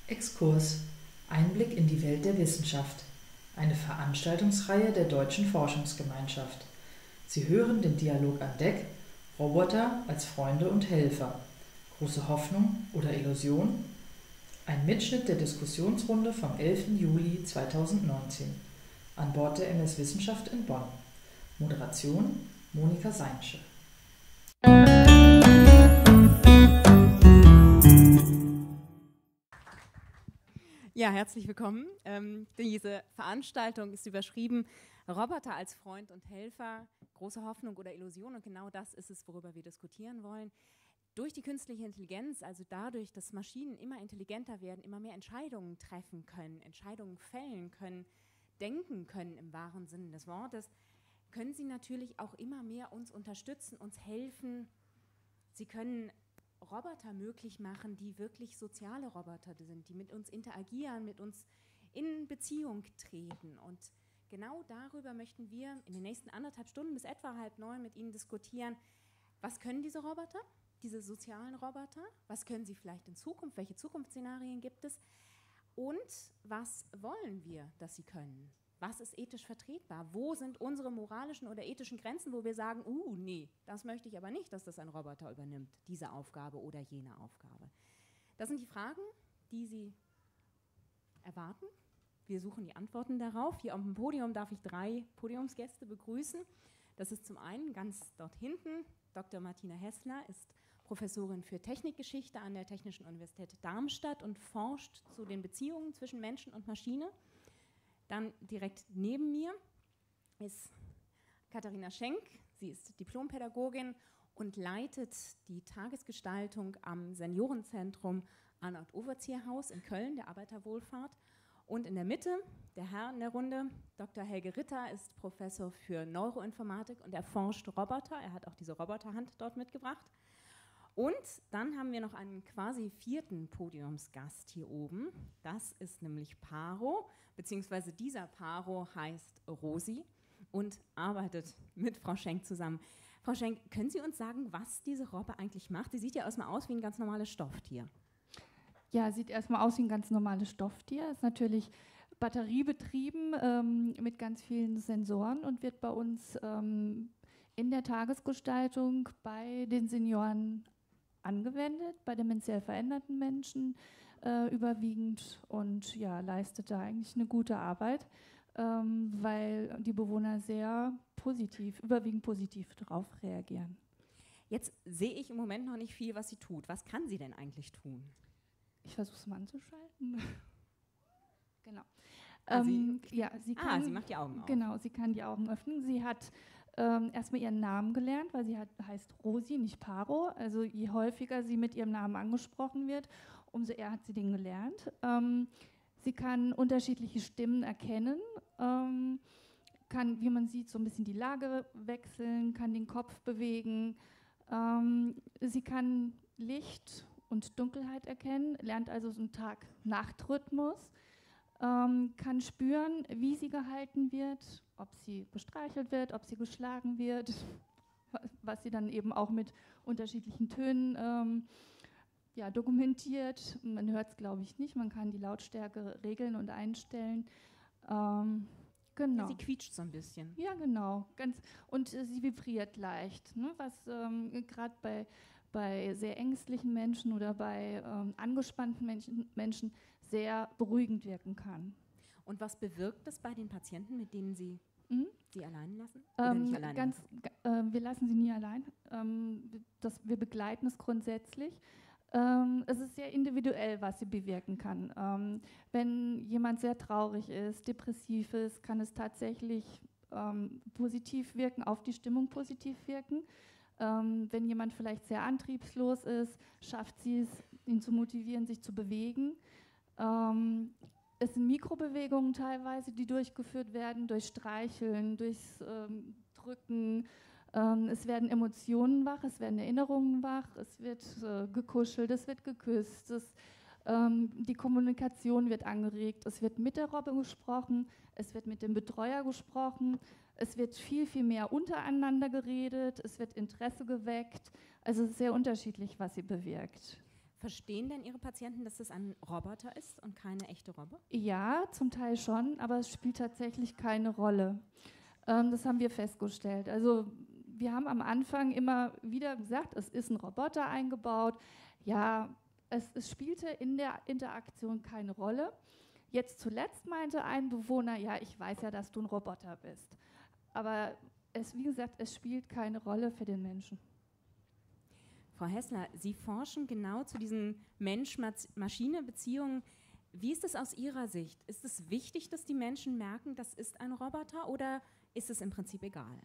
Exkurs. Einblick in die Welt der Wissenschaft. Eine Veranstaltungsreihe der Deutschen Forschungsgemeinschaft. Sie hören den Dialog an Deck, Roboter als Freunde und Helfer. Große Hoffnung oder Illusion? Ein Mitschnitt der Diskussionsrunde vom 11. Juli 2019. An Bord der MS Wissenschaft in Bonn. Moderation Monika Seinsche. Ja, herzlich willkommen. Diese Veranstaltung ist überschrieben Roboter als Freund und Helfer, große Hoffnung oder Illusion, und genau das ist es, worüber wir diskutieren wollen. Durch die künstliche Intelligenz, also dadurch, dass Maschinen immer intelligenter werden, immer mehr Entscheidungen treffen können, Entscheidungen fällen können, denken können im wahren Sinne des Wortes, können sie natürlich auch immer mehr uns unterstützen, uns helfen. Sie können Roboter möglich machen, die wirklich soziale Roboter sind, die mit uns interagieren, mit uns in Beziehung treten. Und genau darüber möchten wir in den nächsten 1,5 Stunden bis etwa 8:30 mit Ihnen diskutieren. Was können diese Roboter, diese sozialen Roboter? Was können sie vielleicht in Zukunft? Welche Zukunftsszenarien gibt es? Und was wollen wir, dass sie können? Was ist ethisch vertretbar? Wo sind unsere moralischen oder ethischen Grenzen, wo wir sagen, nee, das möchte ich aber nicht, dass das ein Roboter übernimmt, diese Aufgabe oder jene Aufgabe. Das sind die Fragen, die Sie erwarten. Wir suchen die Antworten darauf. Hier auf dem Podium darf ich 3 Podiumsgäste begrüßen. Das ist zum einen ganz dort hinten Dr. Martina Hessler, ist Professorin für Technikgeschichte an der Technischen Universität Darmstadt und forscht zu den Beziehungen zwischen Menschen und Maschine. Dann direkt neben mir ist Katharina Schenk. Sie ist Diplompädagogin und leitet die Tagesgestaltung am Seniorenzentrum Arnold-Overzieher-Haus in Köln, der Arbeiterwohlfahrt. Und in der Mitte, der Herr in der Runde, Dr. Helge Ritter, ist Professor für Neuroinformatik und erforscht Roboter. Er hat auch diese Roboterhand dort mitgebracht. Und dann haben wir noch einen quasi 4. Podiumsgast hier oben. Das ist nämlich Paro, beziehungsweise dieser Paro heißt Rosi und arbeitet mit Frau Schenk zusammen. Frau Schenk, können Sie uns sagen, was diese Robbe eigentlich macht? Die sieht ja erstmal aus wie ein ganz normales Stofftier. Ja, sieht erstmal aus wie ein ganz normales Stofftier. Ist natürlich batteriebetrieben mit ganz vielen Sensoren und wird bei uns in der Tagesgestaltung bei den Senioren angewendet, bei dementiell veränderten Menschen überwiegend, und ja, leistet da eigentlich eine gute Arbeit, weil die Bewohner sehr positiv, überwiegend positiv darauf reagieren. Jetzt sehe ich im Moment noch nicht viel, was sie tut. Was kann sie denn eigentlich tun? Ich versuche es mal anzuschalten. Genau. Sie macht die Augen auf. Genau, sie kann die Augen öffnen. Sie hat erstmal ihren Namen gelernt, weil sie heißt Rosi, nicht Paro. Also je häufiger sie mit ihrem Namen angesprochen wird, umso eher hat sie den gelernt. Sie kann unterschiedliche Stimmen erkennen, kann, wie man sieht, so ein bisschen die Lage wechseln, kann den Kopf bewegen. Sie kann Licht und Dunkelheit erkennen, lernt also so einen Tag-Nacht-Rhythmus. Kann spüren, wie sie gehalten wird, ob sie gestreichelt wird, ob sie geschlagen wird, was sie dann eben auch mit unterschiedlichen Tönen dokumentiert. Man hört es, glaube ich, nicht, man kann die Lautstärke regeln und einstellen. Genau. Sie quietscht so ein bisschen. Ja, genau. Und sie vibriert leicht, ne, was gerade bei sehr ängstlichen Menschen oder bei angespannten Menschen sehr beruhigend wirken kann. Und was bewirkt das bei den Patienten, mit denen Sie sie allein lassen? Wir lassen sie nie allein. Wir begleiten es grundsätzlich. Es ist sehr individuell, was sie bewirken kann. Wenn jemand sehr traurig ist, depressiv ist, kann es tatsächlich positiv wirken, auf die Stimmung positiv wirken. Wenn jemand vielleicht sehr antriebslos ist, schafft sie es, ihn zu motivieren, sich zu bewegen. Es sind Mikrobewegungen teilweise, die durchgeführt werden, durch Streicheln, durchs Drücken. Es werden Emotionen wach, es werden Erinnerungen wach, es wird gekuschelt, es wird geküsst, die Kommunikation wird angeregt, es wird mit der Robbe gesprochen, es wird mit dem Betreuer gesprochen, es wird viel, viel mehr untereinander geredet, es wird Interesse geweckt. Also es ist sehr unterschiedlich, was sie bewirkt. Verstehen denn Ihre Patienten, dass das ein Roboter ist und keine echte Robbe? Ja, zum Teil schon, aber es spielt tatsächlich keine Rolle. Das haben wir festgestellt. Also wir haben am Anfang immer wieder gesagt, es ist ein Roboter eingebaut. Ja, es spielte in der Interaktion keine Rolle. Jetzt zuletzt meinte ein Bewohner, ja, ich weiß ja, dass du ein Roboter bist. Aber wie gesagt, es spielt keine Rolle für den Menschen. Frau Hessler, Sie forschen genau zu diesen Mensch-Maschine-Beziehungen. Wie ist es aus Ihrer Sicht? Ist es wichtig, dass die Menschen merken, das ist ein Roboter, oder ist es im Prinzip egal?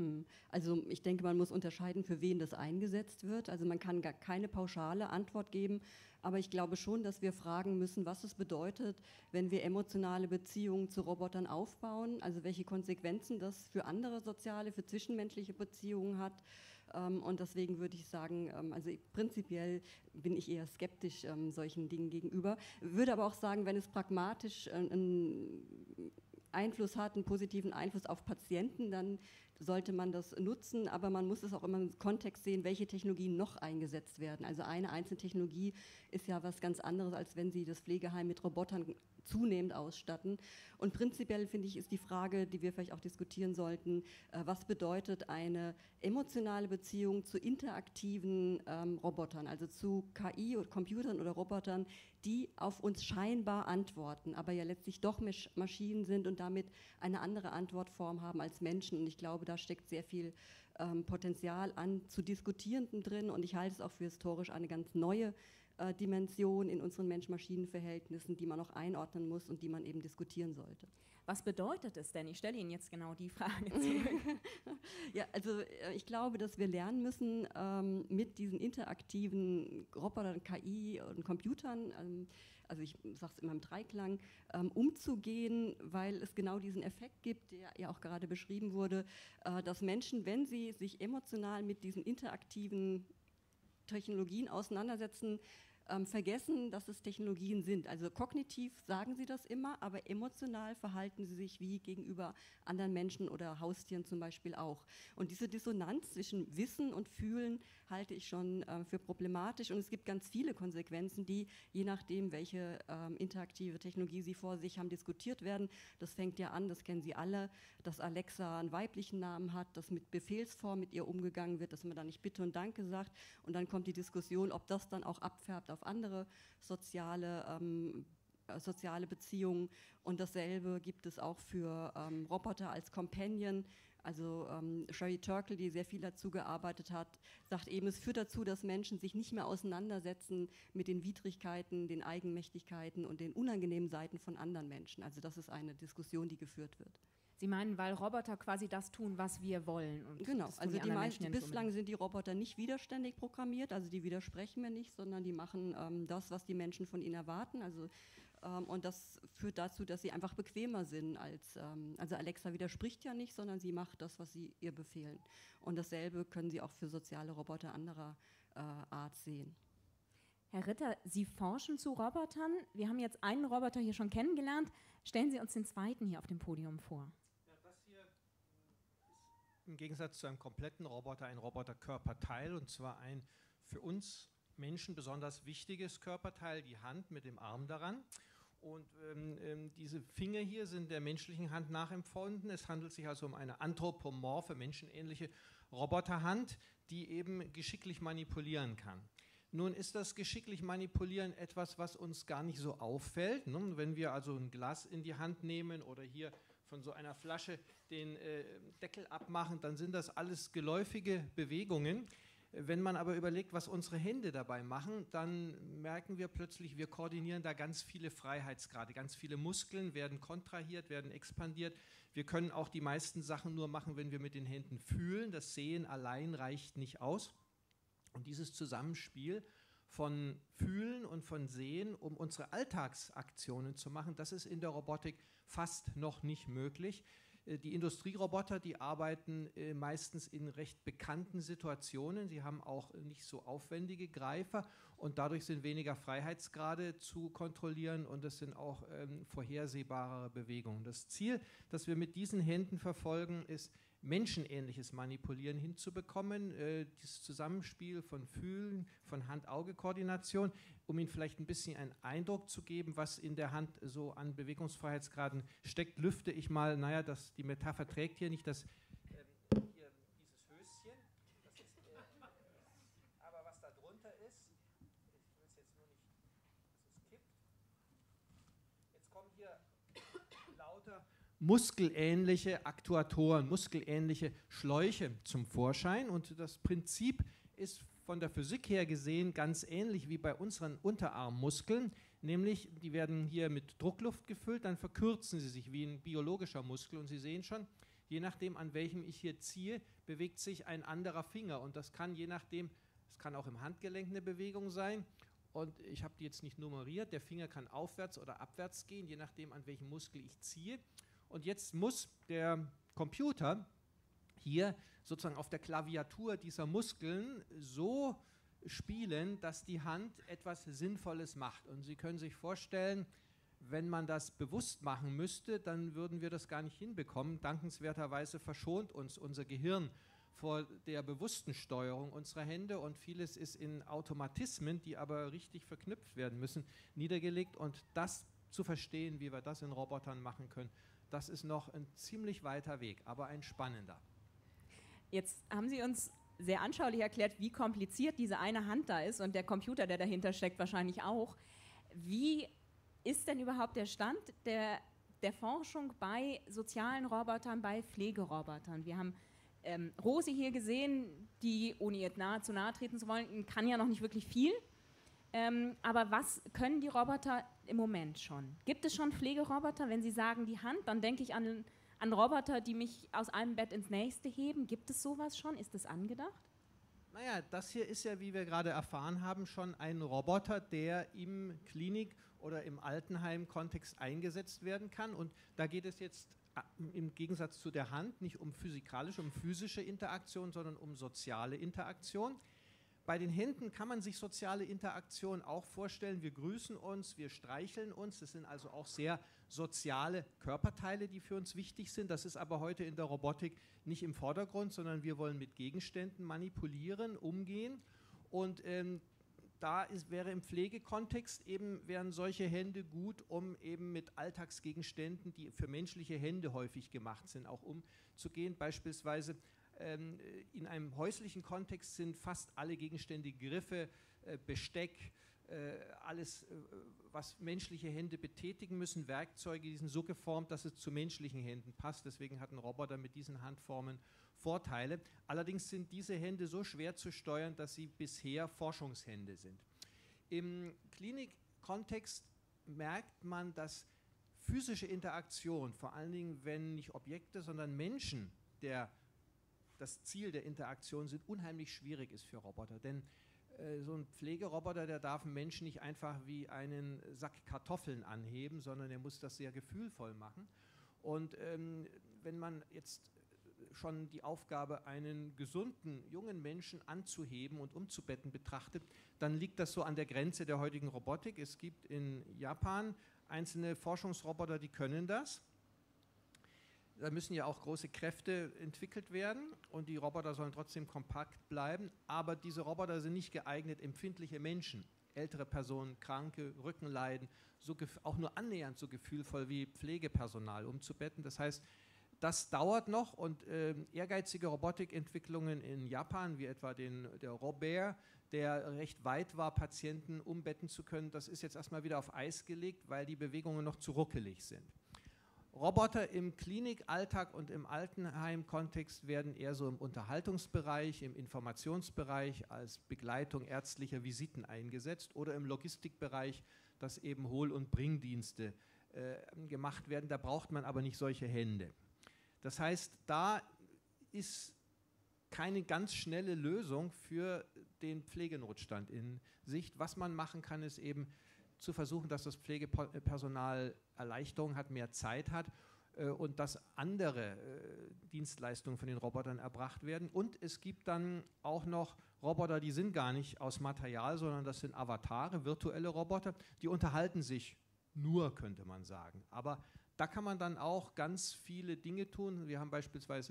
Also ich denke, man muss unterscheiden, für wen das eingesetzt wird. Also man kann gar keine pauschale Antwort geben, aber ich glaube schon, dass wir fragen müssen, was es bedeutet, wenn wir emotionale Beziehungen zu Robotern aufbauen, also welche Konsequenzen das für andere soziale, für zwischenmenschliche Beziehungen hat. Und deswegen würde ich sagen, also prinzipiell bin ich eher skeptisch solchen Dingen gegenüber, würde aber auch sagen, wenn es pragmatisch einen Einfluss hat, einen positiven Einfluss auf Patienten, dann sollte man das nutzen, aber man muss es auch immer im Kontext sehen, welche Technologien noch eingesetzt werden. Also eine einzelne Technologie ist ja was ganz anderes, als wenn Sie das Pflegeheim mit Robotern zunehmend ausstatten. Und prinzipiell, finde ich, ist die Frage, die wir vielleicht auch diskutieren sollten, was bedeutet eine emotionale Beziehung zu interaktiven Robotern, also zu KI oder Computern oder Robotern, die auf uns scheinbar antworten, aber ja letztlich doch Maschinen sind und damit eine andere Antwortform haben als Menschen. Und ich glaube, da steckt sehr viel Potenzial an zu Diskutierenden drin, und ich halte es auch für historisch eine ganz neue Dimension in unseren Mensch-Maschinen-Verhältnissen, die man auch einordnen muss und die man eben diskutieren sollte. Was bedeutet es denn? Ich stelle Ihnen jetzt genau die Frage zurück. Ja, also ich glaube, dass wir lernen müssen, mit diesen interaktiven Robotern, KI und Computern, also ich sage es immer im Dreiklang, umzugehen, weil es genau diesen Effekt gibt, der ja auch gerade beschrieben wurde, dass Menschen, wenn sie sich emotional mit diesen interaktiven Technologien auseinandersetzen, vergessen, dass es Technologien sind. Also kognitiv sagen sie das immer, aber emotional verhalten sie sich wie gegenüber anderen Menschen oder Haustieren zum Beispiel auch. Und diese Dissonanz zwischen Wissen und Fühlen halte ich schon für problematisch. Und es gibt ganz viele Konsequenzen, die je nachdem, welche interaktive Technologie Sie vor sich haben, diskutiert werden. Das fängt ja an, das kennen Sie alle, dass Alexa einen weiblichen Namen hat, dass mit Befehlsform mit ihr umgegangen wird, dass man da nicht Bitte und Danke sagt. Und dann kommt die Diskussion, ob das dann auch abfärbt auf andere soziale Beziehungen. Und dasselbe gibt es auch für Roboter als Companion. Also Sherry Turkle, die sehr viel dazu gearbeitet hat, sagt eben, es führt dazu, dass Menschen sich nicht mehr auseinandersetzen mit den Widrigkeiten, den Eigenmächtigkeiten und den unangenehmen Seiten von anderen Menschen. Also das ist eine Diskussion, die geführt wird. Sie meinen, weil Roboter quasi das tun, was wir wollen. Und genau, also bislang sind die Roboter nicht widerständig programmiert, also die widersprechen mir nicht, sondern die machen das, was die Menschen von ihnen erwarten. Also, und das führt dazu, dass sie einfach bequemer sind als, also Alexa widerspricht ja nicht, sondern sie macht das, was sie ihr befehlen. Und dasselbe können Sie auch für soziale Roboter anderer Art sehen. Herr Ritter, Sie forschen zu Robotern. Wir haben jetzt einen Roboter hier schon kennengelernt. Stellen Sie uns den zweiten hier auf dem Podium vor. Im Gegensatz zu einem kompletten Roboter ein Roboterkörperteil, und zwar ein für uns Menschen besonders wichtiges Körperteil, die Hand mit dem Arm daran. Und diese Finger hier sind der menschlichen Hand nachempfunden. Es handelt sich also um eine anthropomorphe, menschenähnliche Roboterhand, die eben geschicklich manipulieren kann. Nun ist das geschicklich Manipulieren etwas, was uns gar nicht so auffällt. Ne? Wenn wir also ein Glas in die Hand nehmen oder hier von so einer Flasche den Deckel abmachen, dann sind das alles geläufige Bewegungen. Wenn man aber überlegt, was unsere Hände dabei machen, dann merken wir plötzlich, wir koordinieren da ganz viele Freiheitsgrade. Ganz viele Muskeln werden kontrahiert, werden expandiert. Wir können auch die meisten Sachen nur machen, wenn wir mit den Händen fühlen. Das Sehen allein reicht nicht aus. Und dieses Zusammenspiel von Fühlen und von Sehen, um unsere Alltagsaktionen zu machen, das ist in der Robotik fast noch nicht möglich. Die Industrieroboter, die arbeiten meistens in recht bekannten Situationen. Sie haben auch nicht so aufwendige Greifer und dadurch sind weniger Freiheitsgrade zu kontrollieren und es sind auch vorhersehbare Bewegungen. Das Ziel, das wir mit diesen Händen verfolgen, ist menschenähnliches Manipulieren hinzubekommen, dieses Zusammenspiel von Fühlen, von Hand-Auge-Koordination, um Ihnen vielleicht ein bisschen einen Eindruck zu geben, was in der Hand so an Bewegungsfreiheitsgraden steckt, lüfte ich mal, naja, die Metapher trägt hier nicht das, hier dieses Höschen, das ist, aber was da drunter ist, ich will es jetzt nur nicht, dass es kippt. Jetzt kommen hier lauter muskelähnliche Aktuatoren, muskelähnliche Schläuche zum Vorschein und das Prinzip ist von der Physik her gesehen ganz ähnlich wie bei unseren Unterarmmuskeln, nämlich die werden hier mit Druckluft gefüllt, dann verkürzen sie sich wie ein biologischer Muskel und Sie sehen schon, je nachdem an welchem ich hier ziehe, bewegt sich ein anderer Finger und das kann je nachdem, es kann auch im Handgelenk eine Bewegung sein und ich habe die jetzt nicht nummeriert, der Finger kann aufwärts oder abwärts gehen, je nachdem an welchem Muskel ich ziehe. Und jetzt muss der Computer hier sozusagen auf der Klaviatur dieser Muskeln so spielen, dass die Hand etwas Sinnvolles macht. Und Sie können sich vorstellen, wenn man das bewusst machen müsste, dann würden wir das gar nicht hinbekommen. Dankenswerterweise verschont uns unser Gehirn vor der bewussten Steuerung unserer Hände und vieles ist in Automatismen, die aber richtig verknüpft werden müssen, niedergelegt. Und das zu verstehen, wie wir das in Robotern machen können, das ist noch ein ziemlich weiter Weg, aber ein spannender. Jetzt haben Sie uns sehr anschaulich erklärt, wie kompliziert diese eine Hand da ist und der Computer, der dahinter steckt, wahrscheinlich auch. Wie ist denn überhaupt der Stand der Forschung bei sozialen Robotern, bei Pflegerobotern? Wir haben Rosi hier gesehen, die, ohne ihr zu nahe treten zu wollen, kann ja noch nicht wirklich viel. Aber was können die Roboter im Moment schon? Gibt es schon Pflegeroboter? Wenn Sie sagen die Hand, dann denke ich an Roboter, die mich aus einem Bett ins nächste heben. Gibt es sowas schon? Ist das angedacht? Naja, das hier ist ja, wie wir gerade erfahren haben, schon ein Roboter, der im Klinik- oder im Altenheim-Kontext eingesetzt werden kann. Und da geht es jetzt im Gegensatz zu der Hand nicht um physikalische, um physische Interaktion, sondern um soziale Interaktion. Bei den Händen kann man sich soziale Interaktion auch vorstellen. Wir grüßen uns, wir streicheln uns. Das sind also auch sehr soziale Körperteile, die für uns wichtig sind. Das ist aber heute in der Robotik nicht im Vordergrund, sondern wir wollen mit Gegenständen manipulieren, umgehen. Und wäre im Pflegekontext wären solche Hände gut, um eben mit Alltagsgegenständen, die für menschliche Hände häufig gemacht sind, auch umzugehen. Beispielsweise in einem häuslichen Kontext sind fast alle Gegenstände Griffe, Besteck, alles, was menschliche Hände betätigen müssen, Werkzeuge, die sind so geformt, dass es zu menschlichen Händen passt. Deswegen hat ein Roboter mit diesen Handformen Vorteile. Allerdings sind diese Hände so schwer zu steuern, dass sie bisher Forschungshände sind. Im Klinikkontext merkt man, dass physische Interaktion, vor allen Dingen, wenn nicht Objekte, sondern Menschen das Ziel der Interaktion sind, unheimlich schwierig ist für Roboter. Denn so ein Pflegeroboter, der darf einen Menschen nicht einfach wie einen Sack Kartoffeln anheben, sondern er muss das sehr gefühlvoll machen. Und wenn man jetzt schon die Aufgabe, einen gesunden, jungen Menschen anzuheben und umzubetten betrachtet, dann liegt das so an der Grenze der heutigen Robotik. Es gibt in Japan einzelne Forschungsroboter, die können das. Da müssen ja auch große Kräfte entwickelt werden und die Roboter sollen trotzdem kompakt bleiben, aber diese Roboter sind nicht geeignet, empfindliche Menschen, ältere Personen, Kranke, Rückenleiden, auch nur annähernd so gefühlvoll wie Pflegepersonal umzubetten. Das heißt, das dauert noch und ehrgeizige Robotikentwicklungen in Japan, wie etwa der Robert, der recht weit war, Patienten umbetten zu können, das ist jetzt erstmal wieder auf Eis gelegt, weil die Bewegungen noch zu ruckelig sind. Roboter im Klinikalltag und im Altenheim-Kontext werden eher so im Unterhaltungsbereich, im Informationsbereich als Begleitung ärztlicher Visiten eingesetzt oder im Logistikbereich, dass eben Hohl- und Bringdienste gemacht werden. Da braucht man aber nicht solche Hände. Das heißt, da ist keine ganz schnelle Lösung für den Pflegenotstand in Sicht. Was man machen kann, ist eben zu versuchen, dass das Pflegepersonal Erleichterung hat, mehr Zeit hat und dass andere Dienstleistungen von den Robotern erbracht werden. Und es gibt dann auch noch Roboter, die sind gar nicht aus Material, sondern das sind Avatare, virtuelle Roboter, die unterhalten sich nur, könnte man sagen. Aber da kann man dann auch ganz viele Dinge tun. Wir haben beispielsweise in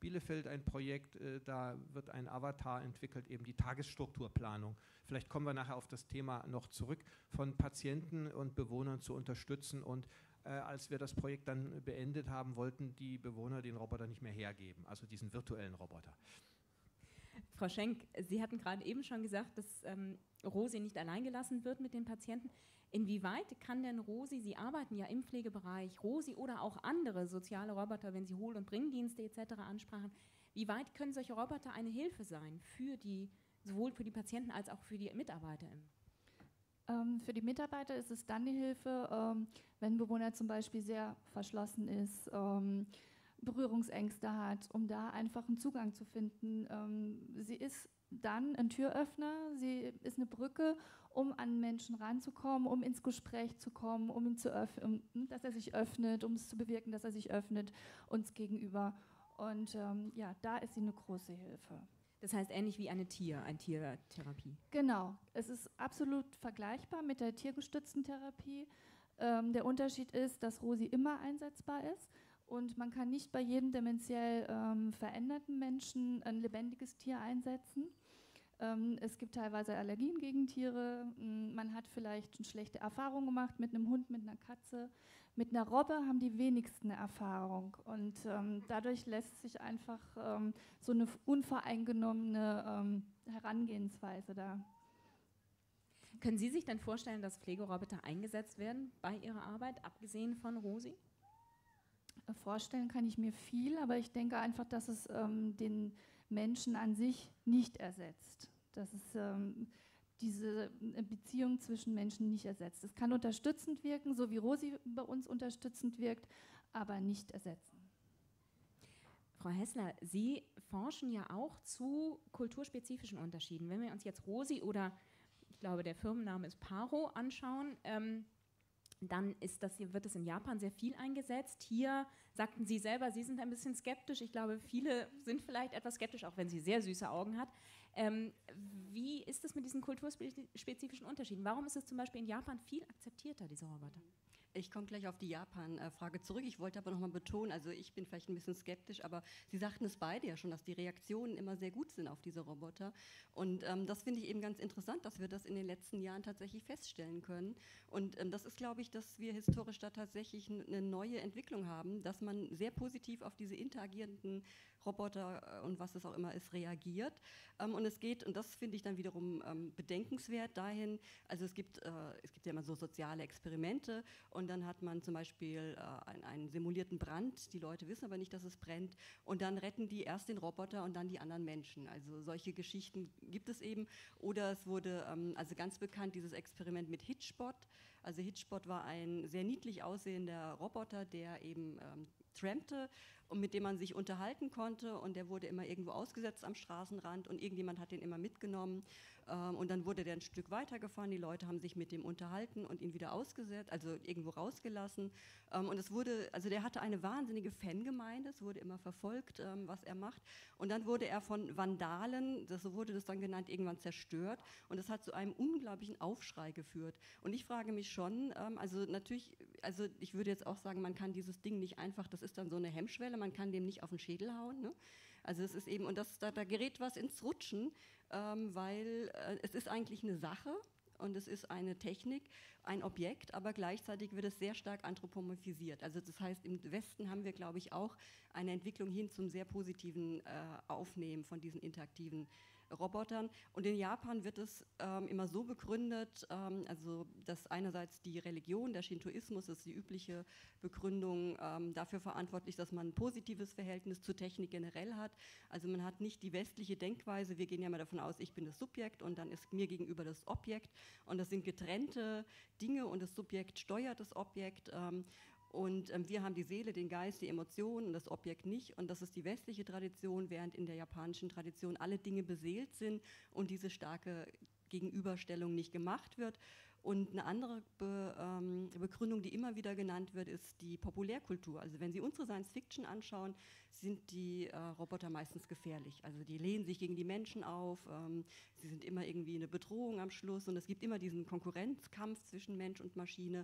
Bielefeld ein Projekt, da wird ein Avatar entwickelt, eben die Tagesstrukturplanung. Vielleicht kommen wir nachher auf das Thema noch zurück, von Patienten und Bewohnern zu unterstützen. Und als wir das Projekt dann beendet haben, wollten die Bewohner den Roboter nicht mehr hergeben, also diesen virtuellen Roboter. Frau Schenk, Sie hatten gerade eben schon gesagt, dass Rosi nicht allein gelassen wird mit den Patienten. Inwieweit kann denn Rosi, Sie arbeiten ja im Pflegebereich, Rosi oder auch andere soziale Roboter, wenn Sie Hohl- und Bringdienste etc. ansprachen, wie weit können solche Roboter eine Hilfe sein für sowohl für die Patienten als auch für die Mitarbeiter? Für die Mitarbeiter ist es dann eine Hilfe, wenn ein Bewohner zum Beispiel sehr verschlossen ist, Berührungsängste hat, um da einfach einen Zugang zu finden. Sie ist dann ein Türöffner, sie ist eine Brücke, um an Menschen ranzukommen, um ins Gespräch zu kommen, um ihn zu öffnen, dass er sich öffnet, um es zu bewirken, dass er sich öffnet uns gegenüber. Und ja, da ist sie eine große Hilfe. Das heißt ähnlich wie eine Tiertherapie. Genau, es ist absolut vergleichbar mit der tiergestützten Therapie. Der Unterschied ist, dass Rosi immer einsetzbar ist und man kann nicht bei jedem dementiell veränderten Menschen ein lebendiges Tier einsetzen. Es gibt teilweise Allergien gegen Tiere, man hat vielleicht eine schlechte Erfahrung gemacht mit einem Hund, mit einer Katze. Mit einer Robbe haben die wenigsten Erfahrung und dadurch lässt sich einfach so eine unvoreingenommene Herangehensweise da. Können Sie sich denn vorstellen, dass Pflegeroboter eingesetzt werden bei Ihrer Arbeit, abgesehen von Rosi? Vorstellen kann ich mir viel, aber ich denke einfach, dass es den Menschen an sich nicht ersetzt. Dass es diese Beziehung zwischen Menschen nicht ersetzt. Es kann unterstützend wirken, so wie Rosi bei uns unterstützend wirkt, aber nicht ersetzen. Frau Hessler, Sie forschen ja auch zu kulturspezifischen Unterschieden. Wenn wir uns jetzt Rosi oder, ich glaube, der Firmenname ist Paro anschauen, dann wird es in Japan sehr viel eingesetzt. Hier sagten Sie selber, Sie sind ein bisschen skeptisch. Ich glaube, viele sind vielleicht etwas skeptisch, auch wenn sie sehr süße Augen hat. Wie ist es mit diesen kulturspezifischen Unterschieden? Warum ist es zum Beispiel in Japan viel akzeptierter, diese Roboter? Ich komme gleich auf die Japan-Frage zurück. Ich wollte aber noch mal betonen, also ich bin vielleicht ein bisschen skeptisch, aber Sie sagten es beide ja schon, dass die Reaktionen immer sehr gut sind auf diese Roboter. Und das finde ich eben ganz interessant, dass wir das in den letzten Jahren tatsächlich feststellen können. Und das ist, glaube ich, dass wir historisch da tatsächlich eine neue Entwicklung haben, dass man sehr positiv auf diese interagierenden Roboter und was es auch immer ist, reagiert. Und es geht, und das finde ich dann wiederum bedenkenswert, dahin, also es gibt ja immer so soziale Experimente und dann hat man zum Beispiel einen simulierten Brand, die Leute wissen aber nicht, dass es brennt und dann retten die erst den Roboter und dann die anderen Menschen. Also solche Geschichten gibt es eben. Oder es wurde, also ganz bekannt, dieses Experiment mit Hitchbot. Also Hitchbot war ein sehr niedlich aussehender Roboter, der eben trampte und mit dem man sich unterhalten konnte und der wurde immer irgendwo ausgesetzt am Straßenrand und irgendjemand hat den immer mitgenommen und dann wurde der ein Stück weitergefahren, die Leute haben sich mit dem unterhalten und ihn wieder ausgesetzt, also irgendwo rausgelassen und es wurde, also der hatte eine wahnsinnige Fangemeinde, es wurde immer verfolgt, was er macht und dann wurde er von Vandalen, so wurde das dann genannt, irgendwann zerstört und das hat zu einem unglaublichen Aufschrei geführt und ich frage mich schon, also natürlich, also ich würde jetzt auch sagen, man kann dieses Ding nicht einfach, das ist dann so eine Hemmschwelle, man kann dem nicht auf den Schädel hauen, ne? Also es ist eben, und da gerät was ins Rutschen, weil es ist eigentlich eine Sache und es ist eine Technik, ein Objekt, aber gleichzeitig wird es sehr stark anthropomorphisiert. Also das heißt, im Westen haben wir, glaube ich, auch eine Entwicklung hin zum sehr positiven Aufnehmen von diesen interaktiven Robotern. Und in Japan wird es immer so begründet, also dass einerseits die Religion, der Shintoismus ist die übliche Begründung dafür verantwortlich, dass man ein positives Verhältnis zur Technik generell hat. Also man hat nicht die westliche Denkweise, wir gehen ja mal davon aus, ich bin das Subjekt und dann ist mir gegenüber das Objekt und das sind getrennte Dinge und das Subjekt steuert das Objekt. Und wir haben die Seele, den Geist, die Emotionen und das Objekt nicht. Und das ist die westliche Tradition, während in der japanischen Tradition alle Dinge beseelt sind und diese starke Gegenüberstellung nicht gemacht wird. Und eine andere Begründung, die immer wieder genannt wird, ist die Populärkultur. Also wenn Sie unsere Science-Fiction anschauen, sind die Roboter meistens gefährlich. Also die lehnen sich gegen die Menschen auf, sie sind immer irgendwie eine Bedrohung am Schluss und es gibt immer diesen Konkurrenzkampf zwischen Mensch und Maschine.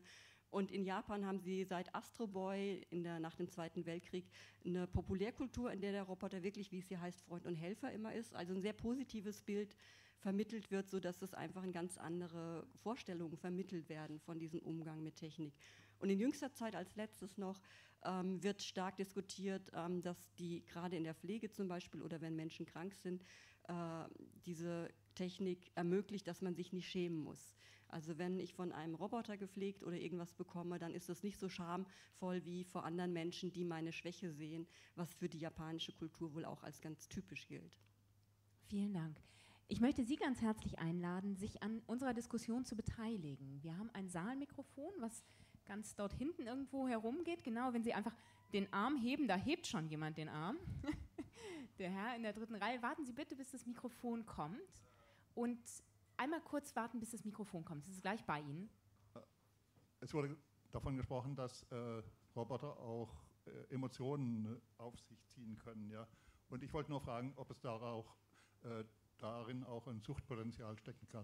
Und in Japan haben sie seit Astro Boy nach dem Zweiten Weltkrieg eine Populärkultur, in der der Roboter wirklich, wie es hier heißt, Freund und Helfer immer ist. Also ein sehr positives Bild vermittelt wird, sodass es einfach in ganz andere Vorstellungen vermittelt werden von diesem Umgang mit Technik. Und in jüngster Zeit als letztes noch wird stark diskutiert, dass die gerade in der Pflege zum Beispiel oder wenn Menschen krank sind, diese Technik ermöglicht, dass man sich nicht schämen muss. Also wenn ich von einem Roboter gepflegt oder irgendwas bekomme, dann ist das nicht so schamvoll wie vor anderen Menschen, die meine Schwäche sehen, was für die japanische Kultur wohl auch als ganz typisch gilt. Vielen Dank. Ich möchte Sie ganz herzlich einladen, sich an unserer Diskussion zu beteiligen. Wir haben ein Saalmikrofon, was ganz dort hinten irgendwo herumgeht. Genau, wenn Sie einfach den Arm heben, da hebt schon jemand den Arm. Der Herr in der 3. Reihe, warten Sie bitte, bis das Mikrofon kommt. Und einmal kurz warten, bis das Mikrofon kommt. Es ist gleich bei Ihnen. Es wurde davon gesprochen, dass Roboter auch Emotionen auf sich ziehen können. Ja? Und ich wollte nur fragen, ob es darin auch ein Suchtpotenzial stecken kann.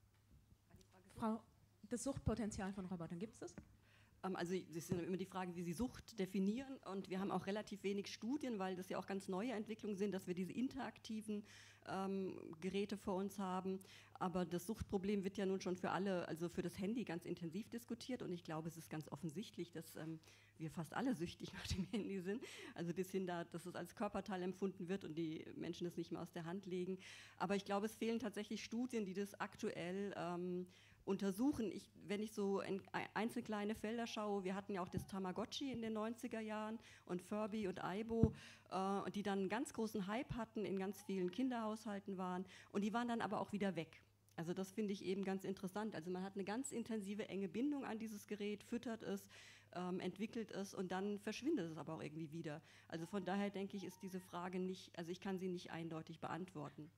Frau, das Suchtpotenzial von Robotern, gibt es das? Also es ist immer die Frage, wie Sie Sucht definieren, und wir haben auch relativ wenig Studien, weil das ja auch ganz neue Entwicklungen sind, dass wir diese interaktiven Geräte vor uns haben, aber das Suchtproblem wird ja nun schon für alle, also für das Handy ganz intensiv diskutiert, und ich glaube, es ist ganz offensichtlich, dass wir fast alle süchtig nach dem Handy sind, also bis hin da, dass es als Körperteil empfunden wird und die Menschen es nicht mehr aus der Hand legen, aber ich glaube, es fehlen tatsächlich Studien, die das aktuell untersuchen. Wenn ich so in einzelne kleine Felder schaue, wir hatten ja auch das Tamagotchi in den 90er Jahren und Furby und Aibo, die dann einen ganz großen Hype hatten, in ganz vielen Kinderhaushalten waren, und die waren dann aber auch wieder weg. Also das finde ich eben ganz interessant. Also man hat eine ganz intensive, enge Bindung an dieses Gerät, füttert es, entwickelt es, und dann verschwindet es aber auch irgendwie wieder. Also von daher denke ich, ist diese Frage nicht, also ich kann sie nicht eindeutig beantworten.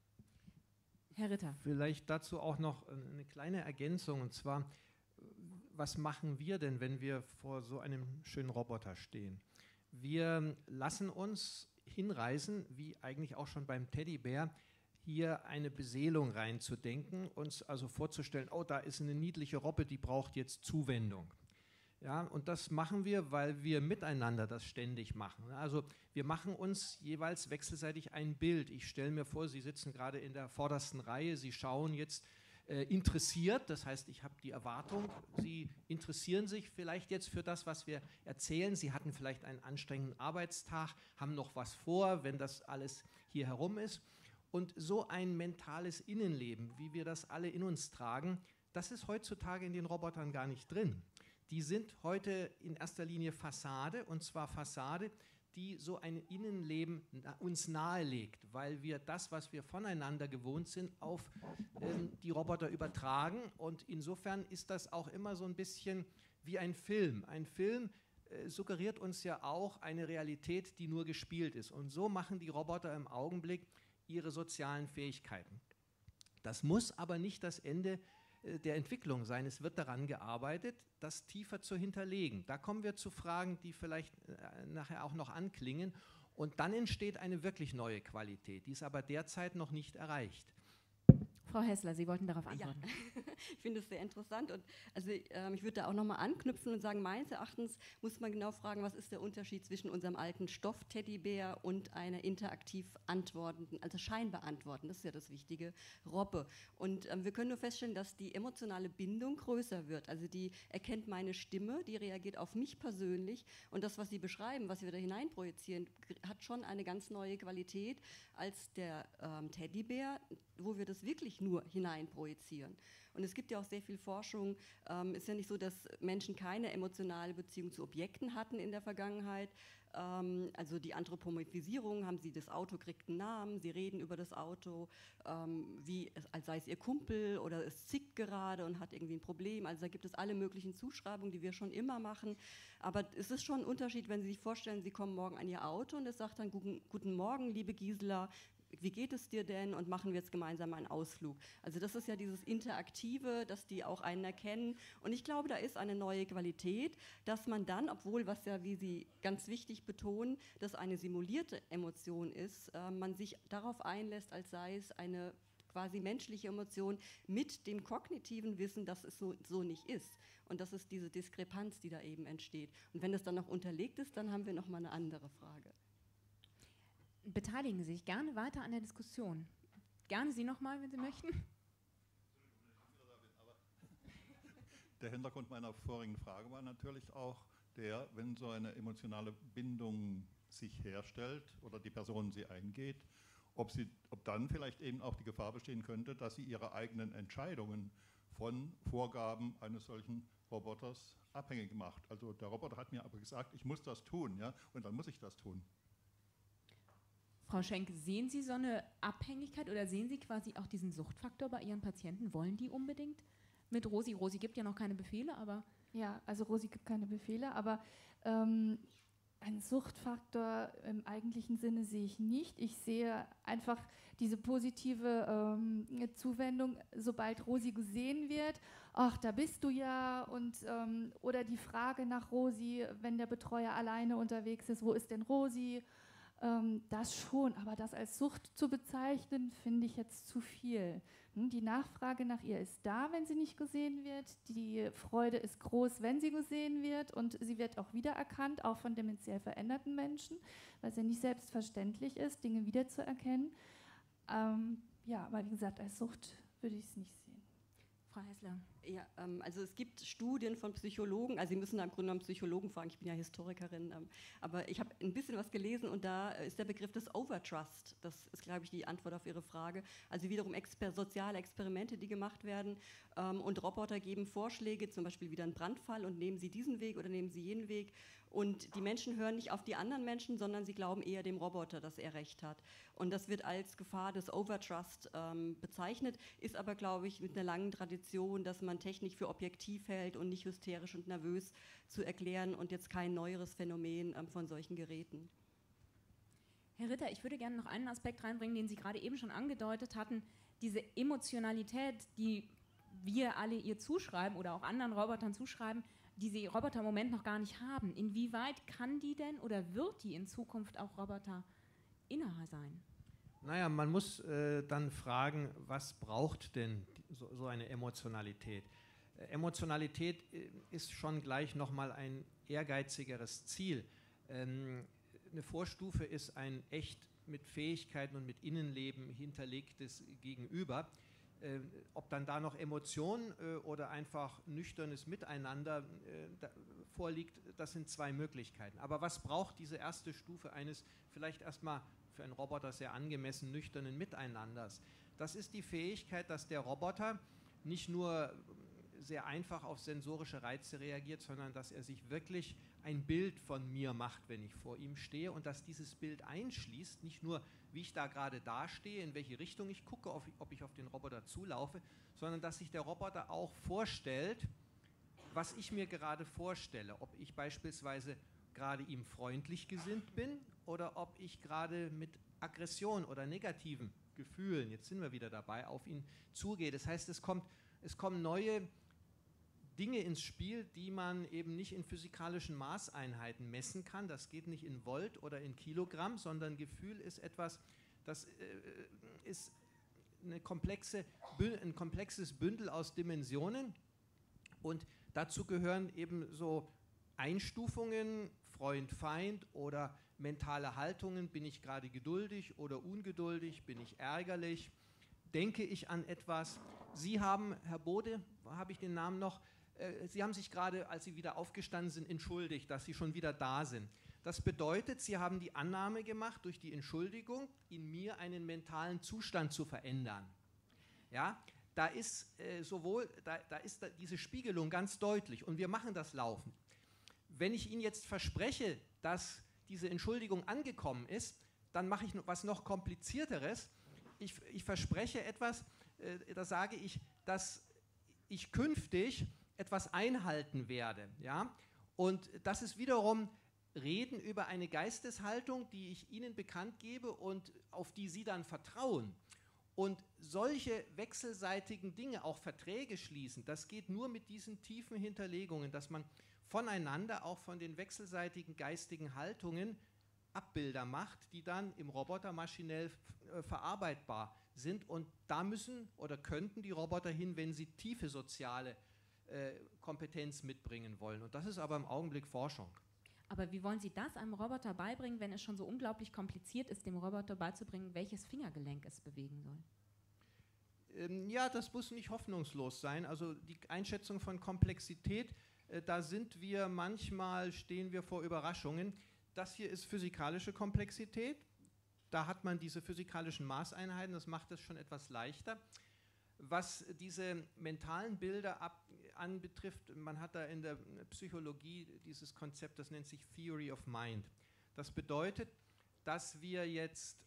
Herr Ritter. Vielleicht dazu auch noch eine kleine Ergänzung, und zwar, was machen wir denn, wenn wir vor so einem schönen Roboter stehen? Wir lassen uns hinreißen, wie eigentlich auch schon beim Teddybär, hier eine Beseelung reinzudenken, uns also vorzustellen, oh, da ist eine niedliche Robbe, die braucht jetzt Zuwendung. Ja, und das machen wir, weil wir miteinander das ständig machen. Also wir machen uns jeweils wechselseitig ein Bild. Ich stelle mir vor, Sie sitzen gerade in der vordersten Reihe, Sie schauen jetzt interessiert, das heißt, ich habe die Erwartung, Sie interessieren sich vielleicht jetzt für das, was wir erzählen. Sie hatten vielleicht einen anstrengenden Arbeitstag, haben noch was vor, wenn das alles hier herum ist. Und so ein mentales Innenleben, wie wir das alle in uns tragen, das ist heutzutage in den Robotern gar nicht drin. Die sind heute in erster Linie Fassade, und zwar Fassade, die so ein Innenleben uns nahelegt, weil wir das, was wir voneinander gewohnt sind, auf die Roboter übertragen. Und insofern ist das auch immer so ein bisschen wie ein Film. Ein Film suggeriert uns ja auch eine Realität, die nur gespielt ist. Und so machen die Roboter im Augenblick ihre sozialen Fähigkeiten. Das muss aber nicht das Ende der Entwicklung sein. Es wird daran gearbeitet, das tiefer zu hinterlegen. Da kommen wir zu Fragen, die vielleicht nachher auch noch anklingen. Und dann entsteht eine wirklich neue Qualität, die ist aber derzeit noch nicht erreicht. Frau Hessler, Sie wollten darauf antworten. Ja. Ich finde es sehr interessant, und also ich würde da auch nochmal anknüpfen und sagen, meines Erachtens muss man genau fragen, was ist der Unterschied zwischen unserem alten Stoff-Teddybär und einer interaktiv antwortenden, also scheinbar antwortenden, das ist ja das Wichtige, Robbe. Und wir können nur feststellen, dass die emotionale Bindung größer wird. Also die erkennt meine Stimme, die reagiert auf mich persönlich, und das, was Sie beschreiben, was wir da hineinprojizieren, hat schon eine ganz neue Qualität als der Teddybär, wo wir das wirklich nur hineinprojizieren. Und es gibt ja auch sehr viel Forschung. Ist ja nicht so, dass Menschen keine emotionale Beziehung zu Objekten hatten in der Vergangenheit. Also die Anthropomorphisierung, haben sie das Auto, kriegt einen Namen, sie reden über das Auto, als sei es ihr Kumpel oder es zickt gerade und hat irgendwie ein Problem. Also da gibt es alle möglichen Zuschreibungen, die wir schon immer machen. Aber es ist schon ein Unterschied, wenn Sie sich vorstellen, Sie kommen morgen an Ihr Auto und es sagt dann, guten Morgen, liebe Gisela, wie geht es dir denn, und machen wir jetzt gemeinsam einen Ausflug. Also das ist ja dieses Interaktive, dass die auch einen erkennen, und ich glaube, da ist eine neue Qualität, dass man dann, obwohl, was ja, wie Sie ganz wichtig betonen, dass eine simulierte Emotion ist, man sich darauf einlässt, als sei es eine quasi menschliche Emotion mit dem kognitiven Wissen, dass es so nicht ist. Und das ist diese Diskrepanz, die da eben entsteht. Und wenn das dann noch unterlegt ist, dann haben wir nochmal eine andere Frage. Beteiligen Sie sich gerne weiter an der Diskussion. Gerne Sie nochmal, wenn Sie möchten. Der Hintergrund meiner vorigen Frage war natürlich auch der, wenn so eine emotionale Bindung sich herstellt oder die Person sie eingeht, ob dann vielleicht eben auch die Gefahr bestehen könnte, dass sie ihre eigenen Entscheidungen von Vorgaben eines solchen Roboters abhängig macht. Also der Roboter hat mir aber gesagt, ich muss das tun, ja, und dann muss ich das tun. Frau Schenk, sehen Sie so eine Abhängigkeit oder sehen Sie quasi auch diesen Suchtfaktor bei Ihren Patienten? Wollen die unbedingt mit Rosi? Rosi gibt ja noch keine Befehle, aber... Ja, also Rosi gibt keine Befehle, aber einen Suchtfaktor im eigentlichen Sinne sehe ich nicht. Ich sehe einfach diese positive Zuwendung, sobald Rosi gesehen wird. Ach, da bist du ja. Und, oder die Frage nach Rosi, wenn der Betreuer alleine unterwegs ist, wo ist denn Rosi? Das schon, aber das als Sucht zu bezeichnen, finde ich jetzt zu viel. Die Nachfrage nach ihr ist da, wenn sie nicht gesehen wird. Die Freude ist groß, wenn sie gesehen wird. Und sie wird auch wiedererkannt, auch von dementiell veränderten Menschen, weil es ja nicht selbstverständlich ist, Dinge wiederzuerkennen. Ja, aber wie gesagt, als Sucht würde ich es nicht sehen. Frau Hässler. Ja, also es gibt Studien von Psychologen, also Sie müssen da im Grunde genommen Psychologen fragen, ich bin ja Historikerin, aber ich habe ein bisschen was gelesen und da ist der Begriff des Overtrust, das ist, glaube ich, die Antwort auf Ihre Frage, also wiederum soziale Experimente, die gemacht werden und Roboter geben Vorschläge, zum Beispiel wieder einen Brandfall und nehmen Sie diesen Weg oder nehmen Sie jenen Weg und die Menschen hören nicht auf die anderen Menschen, sondern sie glauben eher dem Roboter, dass er recht hat und das wird als Gefahr des Overtrust bezeichnet, ist aber, glaube ich, mit einer langen Tradition, dass man Technik für objektiv hält und nicht hysterisch und nervös zu erklären und jetzt kein neueres Phänomen von solchen Geräten. Herr Ritter, ich würde gerne noch einen Aspekt reinbringen, den Sie gerade eben schon angedeutet hatten, diese Emotionalität, die wir alle ihr zuschreiben oder auch anderen Robotern zuschreiben, die sie Roboter im Moment noch gar nicht haben. Inwieweit kann die denn oder wird die in Zukunft auch Roboter innerer sein? Naja, man muss dann fragen, was braucht denn so eine Emotionalität? Emotionalität ist schon gleich nochmal ein ehrgeizigeres Ziel. Eine Vorstufe ist ein echt mit Fähigkeiten und mit Innenleben hinterlegtes Gegenüber. Ob dann da noch Emotionen oder einfach nüchternes Miteinander vorliegt, das sind zwei Möglichkeiten. Aber was braucht diese erste Stufe eines vielleicht erstmal für einen Roboter sehr angemessen nüchternen Miteinanders? Das ist die Fähigkeit, dass der Roboter nicht nur sehr einfach auf sensorische Reize reagiert, sondern dass er sich wirklich ein Bild von mir macht, wenn ich vor ihm stehe und dass dieses Bild einschließt, nicht nur, wie ich da gerade dastehe, in welche Richtung ich gucke, ob ich auf den Roboter zulaufe, sondern dass sich der Roboter auch vorstellt, was ich mir gerade vorstelle, ob ich beispielsweise gerade ihm freundlich gesinnt bin oder ob ich gerade mit Aggression oder negativen Gefühlen, jetzt sind wir wieder dabei, auf ihn zugehe. Das heißt, es kommen neue Dinge ins Spiel, die man eben nicht in physikalischen Maßeinheiten messen kann. Das geht nicht in Volt oder in Kilogramm, sondern Gefühl ist etwas, das ist ein komplexes Bündel aus Dimensionen und dazu gehören eben so Einstufungen, Freund, Feind oder mentale Haltungen, bin ich gerade geduldig oder ungeduldig, bin ich ärgerlich, denke ich an etwas. Sie haben, Herr Bode, habe ich den Namen noch, Sie haben sich gerade, als Sie wieder aufgestanden sind, entschuldigt, dass Sie schon wieder da sind. Das bedeutet, Sie haben die Annahme gemacht, durch die Entschuldigung in mir einen mentalen Zustand zu verändern. Ja, da ist diese Spiegelung ganz deutlich und wir machen das laufend. Wenn ich Ihnen jetzt verspreche, dass diese Entschuldigung angekommen ist, dann mache ich was noch komplizierteres. Ich verspreche etwas, da sage ich, dass ich künftig etwas einhalten werde. Ja? Und das ist wiederum Reden über eine Geisteshaltung, die ich Ihnen bekannt gebe und auf die Sie dann vertrauen. Und solche wechselseitigen Dinge, auch Verträge schließen, das geht nur mit diesen tiefen Hinterlegungen, dass man voneinander, auch von den wechselseitigen geistigen Haltungen, Abbilder macht, die dann im Roboter maschinell verarbeitbar sind. Und da müssen oder könnten die Roboter hin, wenn sie tiefe soziale Kompetenz mitbringen wollen. Und das ist aber im Augenblick Forschung. Aber wie wollen Sie das einem Roboter beibringen, wenn es schon so unglaublich kompliziert ist, dem Roboter beizubringen, welches Fingergelenk es bewegen soll? Ja, das muss nicht hoffnungslos sein. Also die Einschätzung von Komplexität, da sind wir manchmal, stehen wir vor Überraschungen. Das hier ist physikalische Komplexität. Da hat man diese physikalischen Maßeinheiten, das macht es schon etwas leichter. Was diese mentalen Bilder anbetrifft, man hat da in der Psychologie dieses Konzept, das nennt sich Theory of Mind. Das bedeutet, dass wir jetzt,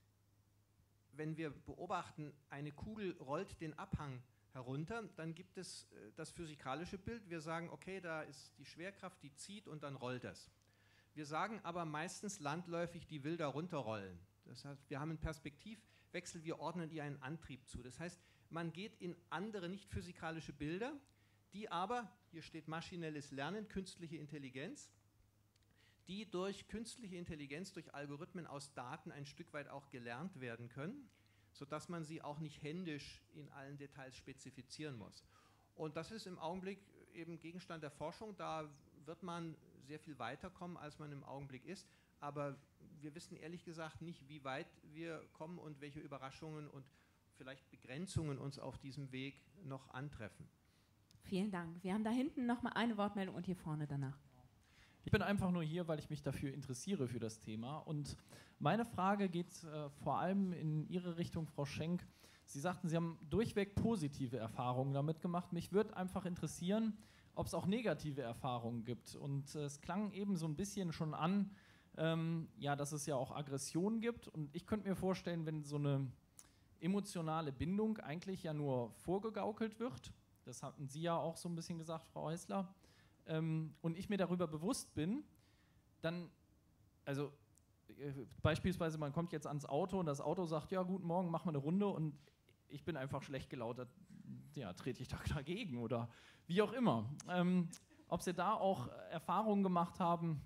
wenn wir beobachten, eine Kugel rollt den Abhang herunter, dann gibt es das physikalische Bild. Wir sagen, okay, da ist die Schwerkraft, die zieht und dann rollt das. Wir sagen aber meistens landläufig, die will da runterrollen. Das heißt, wir haben einen Perspektivwechsel, wir ordnen ihr einen Antrieb zu. Das heißt, man geht in andere, nicht physikalische Bilder, die aber, hier steht maschinelles Lernen, künstliche Intelligenz, die durch künstliche Intelligenz, durch Algorithmen aus Daten ein Stück weit auch gelernt werden können, sodass man sie auch nicht händisch in allen Details spezifizieren muss. Und das ist im Augenblick eben Gegenstand der Forschung, da wird man sehr viel weiterkommen, als man im Augenblick ist, aber wir wissen ehrlich gesagt nicht, wie weit wir kommen und welche Überraschungen und vielleicht Begrenzungen uns auf diesem Weg noch antreffen. Vielen Dank. Wir haben da hinten noch mal eine Wortmeldung und hier vorne danach. Ich bin einfach nur hier, weil ich mich dafür interessiere für das Thema. Und meine Frage geht vor allem in Ihre Richtung, Frau Schenk. Sie sagten, Sie haben durchweg positive Erfahrungen damit gemacht. Mich würde einfach interessieren, ob es auch negative Erfahrungen gibt. Und es klang eben so ein bisschen schon an, ja, dass es ja auch Aggressionen gibt. Und ich könnte mir vorstellen, wenn so eine emotionale Bindung eigentlich ja nur vorgegaukelt wird, das hatten Sie ja auch so ein bisschen gesagt, Frau Häusler, und ich mir darüber bewusst bin, dann, also beispielsweise man kommt jetzt ans Auto und das Auto sagt, ja guten Morgen, machen wir eine Runde und ich bin einfach schlecht gelaunt, ja, trete ich da dagegen oder wie auch immer. Ob Sie da auch Erfahrungen gemacht haben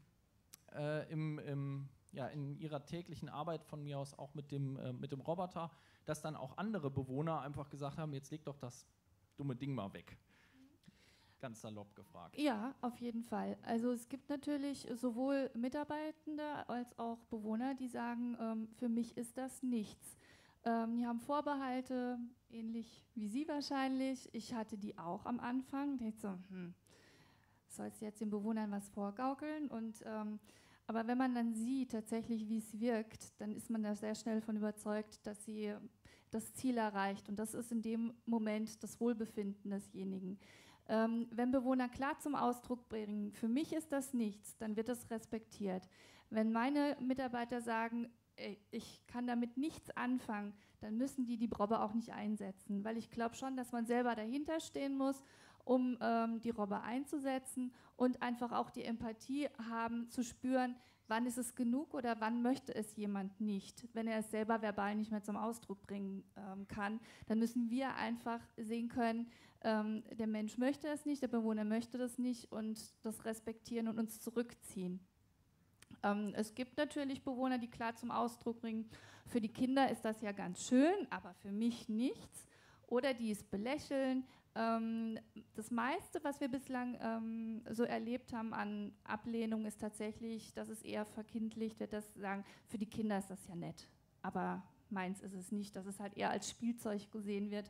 in Ihrer täglichen Arbeit von mir aus auch mit dem Roboter, dass dann auch andere Bewohner einfach gesagt haben, jetzt leg doch das dumme Ding mal weg. Ganz salopp gefragt. Ja, auf jeden Fall. Also es gibt natürlich sowohl Mitarbeitende als auch Bewohner, die sagen, für mich ist das nichts. Die haben Vorbehalte, ähnlich wie Sie wahrscheinlich. Ich hatte die auch am Anfang. Ich dachte so, sollst du jetzt den Bewohnern was vorgaukeln? Aber wenn man dann sieht tatsächlich, wie es wirkt, dann ist man da sehr schnell von überzeugt, dass sie das Ziel erreicht. Und das ist in dem Moment das Wohlbefinden desjenigen. Wenn Bewohner klar zum Ausdruck bringen, für mich ist das nichts, dann wird das respektiert. Wenn meine Mitarbeiter sagen, ich kann damit nichts anfangen, dann müssen die Robber auch nicht einsetzen. Weil ich glaube schon, dass man selber dahinter stehen muss, um die Robber einzusetzen und einfach auch die Empathie haben, zu spüren, wann ist es genug oder wann möchte es jemand nicht. Wenn er es selber verbal nicht mehr zum Ausdruck bringen kann, dann müssen wir einfach sehen können, der Mensch möchte es nicht, der Bewohner möchte das nicht und das respektieren und uns zurückziehen. Es gibt natürlich Bewohner, die klar zum Ausdruck bringen, für die Kinder ist das ja ganz schön, aber für mich nichts. Oder die es belächeln. Das meiste, was wir bislang so erlebt haben an Ablehnung, ist tatsächlich, dass es eher verkindlicht wird, dass sie sagen, für die Kinder ist das ja nett, aber meins ist es nicht, dass es halt eher als Spielzeug gesehen wird.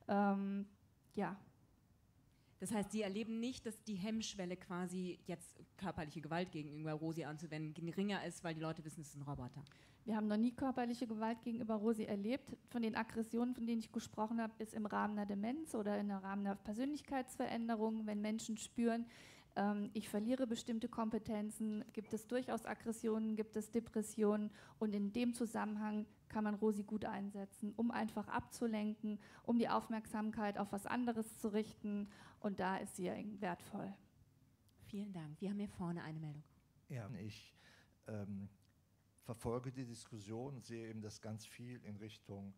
Ja. Das heißt, Sie erleben nicht, dass die Hemmschwelle quasi jetzt körperliche Gewalt gegenüber Rosi anzuwenden geringer ist, weil die Leute wissen, es ist ein Roboter. Wir haben noch nie körperliche Gewalt gegenüber Rosi erlebt. Von den Aggressionen, von denen ich gesprochen habe, ist im Rahmen einer Demenz oder im Rahmen einer Persönlichkeitsveränderung, wenn Menschen spüren, ich verliere bestimmte Kompetenzen, gibt es durchaus Aggressionen, gibt es Depressionen und in dem Zusammenhang kann man Rosi gut einsetzen, um einfach abzulenken, um die Aufmerksamkeit auf was anderes zu richten und da ist sie wertvoll. Vielen Dank. Wir haben hier vorne eine Meldung. Ja, ich verfolge die Diskussion, sehe eben, dass ganz viel in Richtung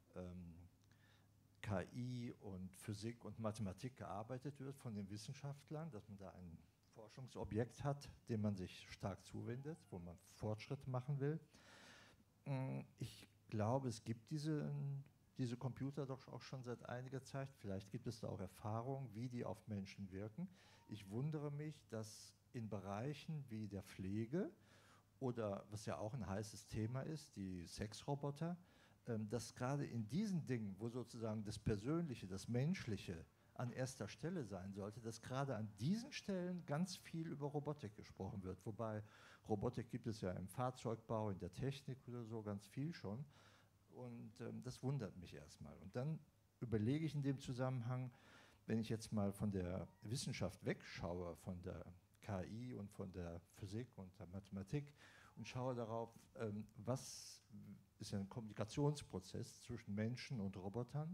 KI und Physik und Mathematik gearbeitet wird von den Wissenschaftlern, dass man da ein Forschungsobjekt hat, dem man sich stark zuwendet, wo man Fortschritte machen will. Ich glaube, es gibt diesen diese Computer doch auch schon seit einiger Zeit. Vielleicht gibt es da auch Erfahrungen, wie die auf Menschen wirken. Ich wundere mich, dass in Bereichen wie der Pflege oder, was ja auch ein heißes Thema ist, die Sexroboter, dass gerade in diesen Dingen, wo sozusagen das Persönliche, das Menschliche an erster Stelle sein sollte, dass gerade an diesen Stellen ganz viel über Robotik gesprochen wird. Wobei Robotik gibt es ja im Fahrzeugbau, in der Technik oder so ganz viel schon. Und das wundert mich erstmal. Und dann überlege ich in dem Zusammenhang, wenn ich jetzt mal von der Wissenschaft wegschaue, von der KI und von der Physik und der Mathematik und schaue darauf, was ist ein Kommunikationsprozess zwischen Menschen und Robotern.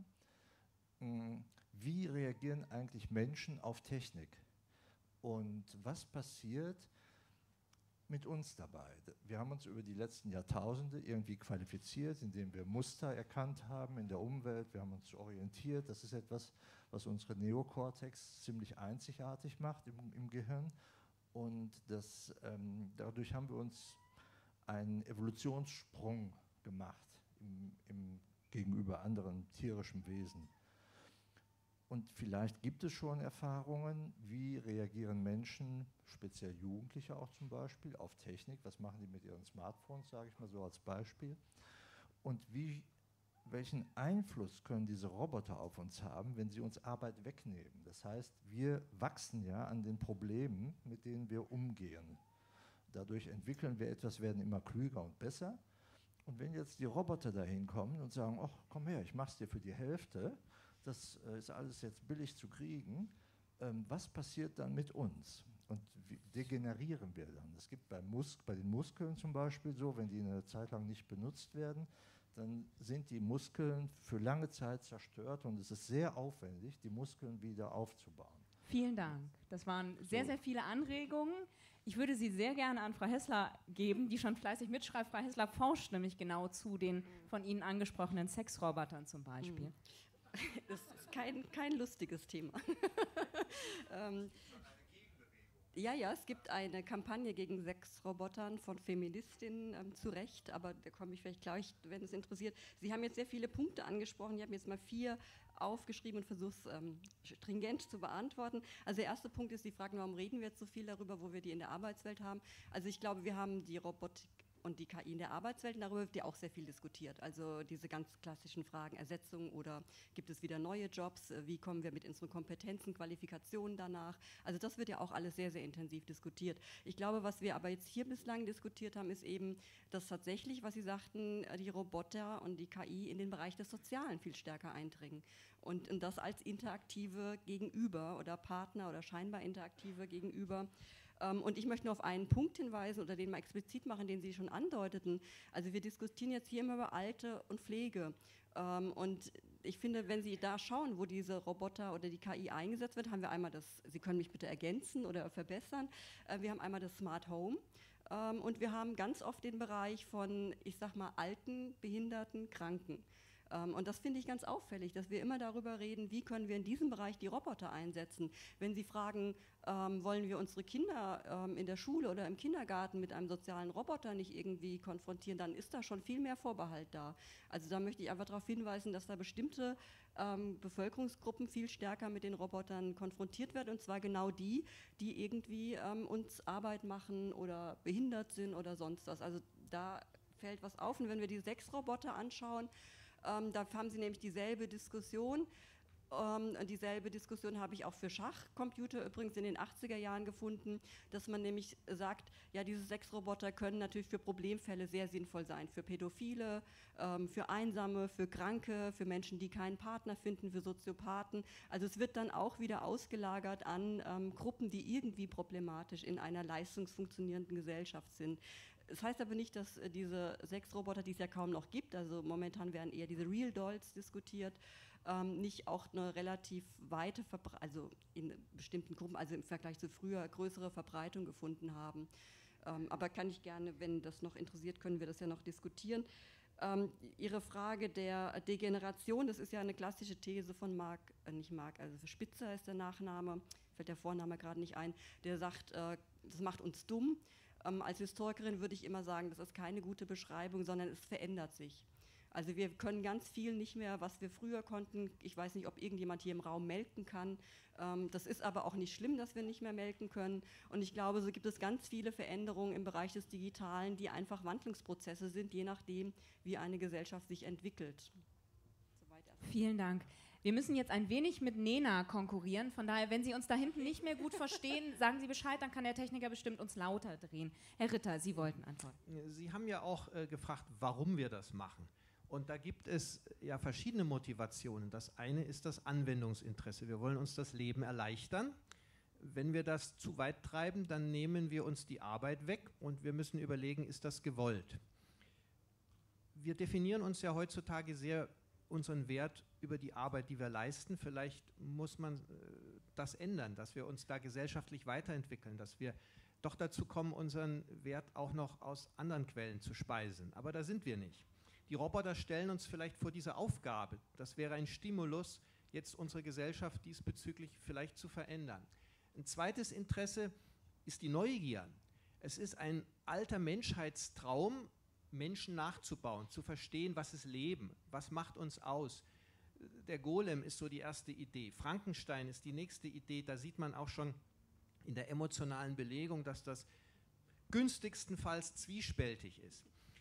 Wie reagieren eigentlich Menschen auf Technik? Und was passiert mit uns dabei? Wir haben uns über die letzten Jahrtausende irgendwie qualifiziert, indem wir Muster erkannt haben in der Umwelt, wir haben uns orientiert. Das ist etwas, was unsere Neokortex ziemlich einzigartig macht im Gehirn. Und dadurch haben wir uns einen Evolutionssprung gemacht gegenüber anderen tierischen Wesen. Und vielleicht gibt es schon Erfahrungen, wie reagieren Menschen, speziell Jugendliche auch zum Beispiel, auf Technik. Was machen die mit ihren Smartphones, sage ich mal so als Beispiel. Und welchen Einfluss können diese Roboter auf uns haben, wenn sie uns Arbeit wegnehmen? Das heißt, wir wachsen ja an den Problemen, mit denen wir umgehen. Dadurch entwickeln wir etwas, werden immer klüger und besser. Und wenn jetzt die Roboter dahin kommen und sagen, ach, komm her, ich mach's dir für die Hälfte, das ist alles jetzt billig zu kriegen, was passiert dann mit uns? Und wie degenerieren wir dann? Es gibt bei den Muskeln zum Beispiel so, wenn die eine Zeit lang nicht benutzt werden, dann sind die Muskeln für lange Zeit zerstört und es ist sehr aufwendig, die Muskeln wieder aufzubauen. Vielen Dank. Das waren sehr, sehr viele Anregungen. Ich würde sie sehr gerne an Frau Hessler geben, die schon fleißig mitschreibt. Frau Hessler forscht nämlich genau zu den von Ihnen angesprochenen Sexrobotern zum Beispiel. Das ist kein lustiges Thema. Ja, es gibt eine Kampagne gegen Sexrobotern von Feministinnen, zu Recht, aber da komme ich vielleicht gleich, wenn es interessiert. Sie haben jetzt sehr viele Punkte angesprochen, ich habe jetzt mal 4 aufgeschrieben und versuche es stringent zu beantworten. Also der erste Punkt ist die Frage, warum reden wir jetzt so viel darüber, wo wir die in der Arbeitswelt haben? Also ich glaube, wir haben die Robotik und die KI in der Arbeitswelt, darüber wird ja auch sehr viel diskutiert. Also diese ganz klassischen Fragen, Ersetzung oder gibt es wieder neue Jobs, wie kommen wir mit unseren Kompetenzen, Qualifikationen danach. Also das wird ja auch alles sehr, sehr intensiv diskutiert. Ich glaube, was wir aber jetzt hier bislang diskutiert haben, ist eben, dass tatsächlich, was Sie sagten, die Roboter und die KI in den Bereich des Sozialen viel stärker eindringen. Und das als interaktive Gegenüber oder Partner oder scheinbar interaktive Gegenüber. Und ich möchte nur auf einen Punkt hinweisen oder den mal explizit machen, den Sie schon andeuteten. Also wir diskutieren jetzt hier immer über Alte und Pflege. Und ich finde, wenn Sie da schauen, wo diese Roboter oder die KI eingesetzt wird, haben wir einmal das, Sie können mich bitte ergänzen oder verbessern, wir haben einmal das Smart Home. Und wir haben ganz oft den Bereich von, ich sag mal, Alten, Behinderten, Kranken. Und das finde ich ganz auffällig, dass wir immer darüber reden, wie können wir in diesem Bereich die Roboter einsetzen. Wenn Sie fragen, wollen wir unsere Kinder in der Schule oder im Kindergarten mit einem sozialen Roboter nicht irgendwie konfrontieren, dann ist da schon viel mehr Vorbehalt da. Also da möchte ich einfach darauf hinweisen, dass da bestimmte Bevölkerungsgruppen viel stärker mit den Robotern konfrontiert werden, und zwar genau die irgendwie uns Arbeit machen oder behindert sind oder sonst was. Also da fällt was auf. Und wenn wir die Sexroboter anschauen, da haben Sie nämlich dieselbe Diskussion. Dieselbe Diskussion habe ich auch für Schachcomputer übrigens in den 80er Jahren gefunden, dass man nämlich sagt, ja, diese Sexroboter können natürlich für Problemfälle sehr sinnvoll sein, für Pädophile, für Einsame, für Kranke, für Menschen, die keinen Partner finden, für Soziopathen. Also es wird dann auch wieder ausgelagert an Gruppen, die irgendwie problematisch in einer leistungsfunktionierenden Gesellschaft sind. Das heißt aber nicht, dass diese Sexroboter, die es ja kaum noch gibt, also momentan werden eher diese Real Dolls diskutiert, nicht auch eine relativ weite Verbreitung, also in bestimmten Gruppen, also im Vergleich zu früher, größere Verbreitung gefunden haben. Aber kann ich gerne, wenn das noch interessiert, können wir das ja noch diskutieren. Ihre Frage der Degeneration, das ist ja eine klassische These von also Spitzer ist der Nachname, fällt der Vorname gerade nicht ein, der sagt, das macht uns dumm. Als Historikerin würde ich immer sagen, das ist keine gute Beschreibung, sondern es verändert sich. Also wir können ganz viel nicht mehr, was wir früher konnten. Ich weiß nicht, ob irgendjemand hier im Raum melken kann. Das ist aber auch nicht schlimm, dass wir nicht mehr melken können. Und ich glaube, so gibt es ganz viele Veränderungen im Bereich des Digitalen, die einfach Wandlungsprozesse sind, je nachdem, wie eine Gesellschaft sich entwickelt. Vielen Dank. Wir müssen jetzt ein wenig mit Nena konkurrieren. Von daher, wenn Sie uns da hinten nicht mehr gut verstehen, sagen Sie Bescheid, dann kann der Techniker bestimmt uns lauter drehen. Herr Ritter, Sie wollten antworten. Sie haben ja auch gefragt, warum wir das machen. Und da gibt es ja verschiedene Motivationen. Das eine ist das Anwendungsinteresse. Wir wollen uns das Leben erleichtern. Wenn wir das zu weit treiben, dann nehmen wir uns die Arbeit weg und wir müssen überlegen, ist das gewollt? Wir definieren uns ja heutzutage sehr unseren Wert über die Arbeit, die wir leisten. Vielleicht muss man das ändern, dass wir uns da gesellschaftlich weiterentwickeln, dass wir doch dazu kommen, unseren Wert auch noch aus anderen Quellen zu speisen. Aber da sind wir nicht. Die Roboter stellen uns vielleicht vor diese Aufgabe. Das wäre ein Stimulus, jetzt unsere Gesellschaft diesbezüglich vielleicht zu verändern. Ein zweites Interesse ist die Neugier. Es ist ein alter Menschheitstraum, Menschen nachzubauen, zu verstehen, was ist Leben, was macht uns aus. Der Golem ist so die erste Idee. Frankenstein ist die nächste Idee. Da sieht man auch schon in der emotionalen Belegung, dass das günstigstenfalls zwiespältig ist.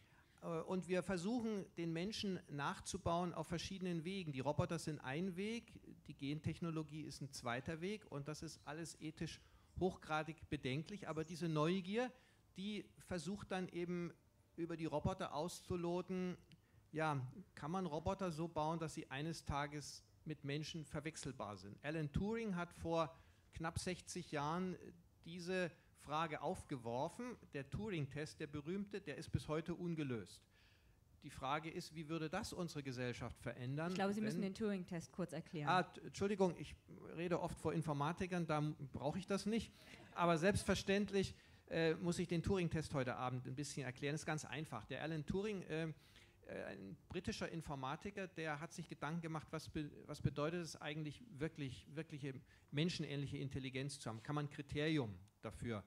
Und wir versuchen, den Menschen nachzubauen auf verschiedenen Wegen. Die Roboter sind ein Weg, die Gentechnologie ist ein zweiter Weg und das ist alles ethisch hochgradig bedenklich. Aber diese Neugier, die versucht dann eben über die Roboter auszuloten, ja, kann man Roboter so bauen, dass sie eines Tages mit Menschen verwechselbar sind. Alan Turing hat vor knapp 60 Jahren diese Frage aufgeworfen. Der Turing-Test, der berühmte, der ist bis heute ungelöst. Die Frage ist, wie würde das unsere Gesellschaft verändern? Ich glaube, Sie müssen den Turing-Test kurz erklären. Entschuldigung, ich rede oft vor Informatikern, da brauche ich das nicht. Aber selbstverständlich muss ich den Turing-Test heute Abend ein bisschen erklären. Das ist ganz einfach. Der Alan Turing, ein britischer Informatiker, der hat sich Gedanken gemacht, was bedeutet es eigentlich, wirkliche menschenähnliche Intelligenz zu haben? Kann man ein Kriterium dafür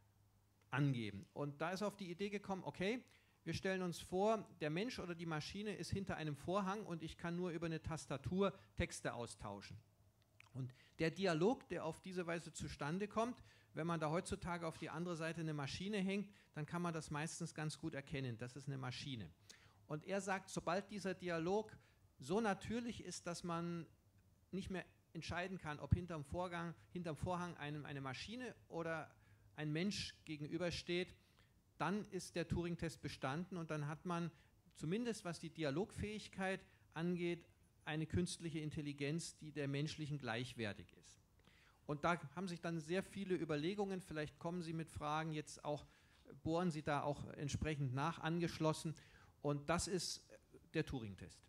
angeben? Und da ist er auf die Idee gekommen, okay, wir stellen uns vor, der Mensch oder die Maschine ist hinter einem Vorhang und ich kann nur über eine Tastatur Texte austauschen. Und der Dialog, der auf diese Weise zustande kommt, wenn man da heutzutage auf die andere Seite eine Maschine hängt, dann kann man das meistens ganz gut erkennen, das ist eine Maschine. Und er sagt, sobald dieser Dialog so natürlich ist, dass man nicht mehr entscheiden kann, ob hinterm Vorhang einem eine Maschine oder ein Mensch gegenübersteht, dann ist der Turing-Test bestanden und dann hat man zumindest, was die Dialogfähigkeit angeht, eine künstliche Intelligenz, die der menschlichen gleichwertig ist. Und da haben sich dann sehr viele Überlegungen, vielleicht kommen Sie mit Fragen, jetzt auch bohren Sie da auch entsprechend nach, angeschlossen. Und das ist der Turing-Test.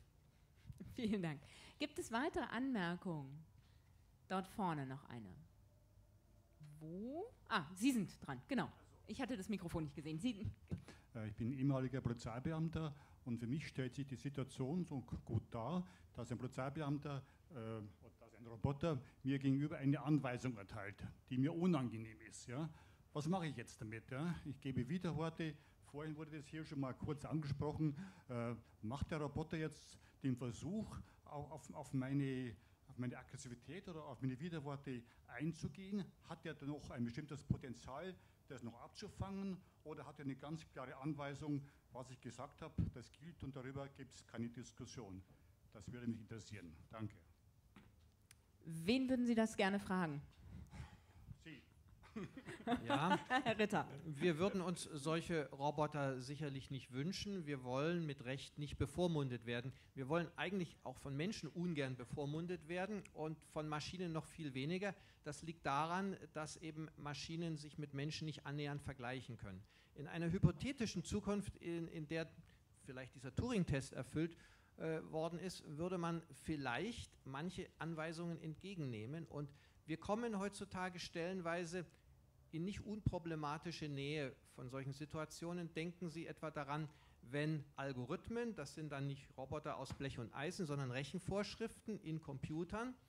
Vielen Dank. Gibt es weitere Anmerkungen? Dort vorne noch eine. Wo? Sie sind dran, genau. Ich hatte das Mikrofon nicht gesehen. Sie. Ich bin ehemaliger Polizeibeamter und für mich stellt sich die Situation so gut dar, dass ein Polizeibeamter dass ein Roboter mir gegenüber eine Anweisung erteilt, die mir unangenehm ist. Ja? Was mache ich jetzt damit? Ja? Ich gebe Widerworte. Vorhin wurde das hier schon mal kurz angesprochen. Macht der Roboter jetzt den Versuch, auf meine Aggressivität oder auf meine Widerworte einzugehen? Hat er dann noch ein bestimmtes Potenzial, das noch abzufangen? Oder hat er eine ganz klare Anweisung, was ich gesagt habe, das gilt und darüber gibt es keine Diskussion? Das würde mich interessieren. Danke. Wen würden Sie das gerne fragen? Sie. Ja, Herr Ritter. Wir würden uns solche Roboter sicherlich nicht wünschen. Wir wollen mit Recht nicht bevormundet werden. Wir wollen eigentlich auch von Menschen ungern bevormundet werden und von Maschinen noch viel weniger. Das liegt daran, dass eben Maschinen sich mit Menschen nicht annähernd vergleichen können. In einer hypothetischen Zukunft, in der vielleicht dieser Turing-Test erfüllt worden ist, würde man vielleicht manche Anweisungen entgegennehmen. Und wir kommen heutzutage stellenweise in nicht unproblematische Nähe von solchen Situationen. Denken Sie etwa daran, wenn Algorithmen, das sind dann nicht Roboter aus Blech und Eisen, sondern Rechenvorschriften in Computern,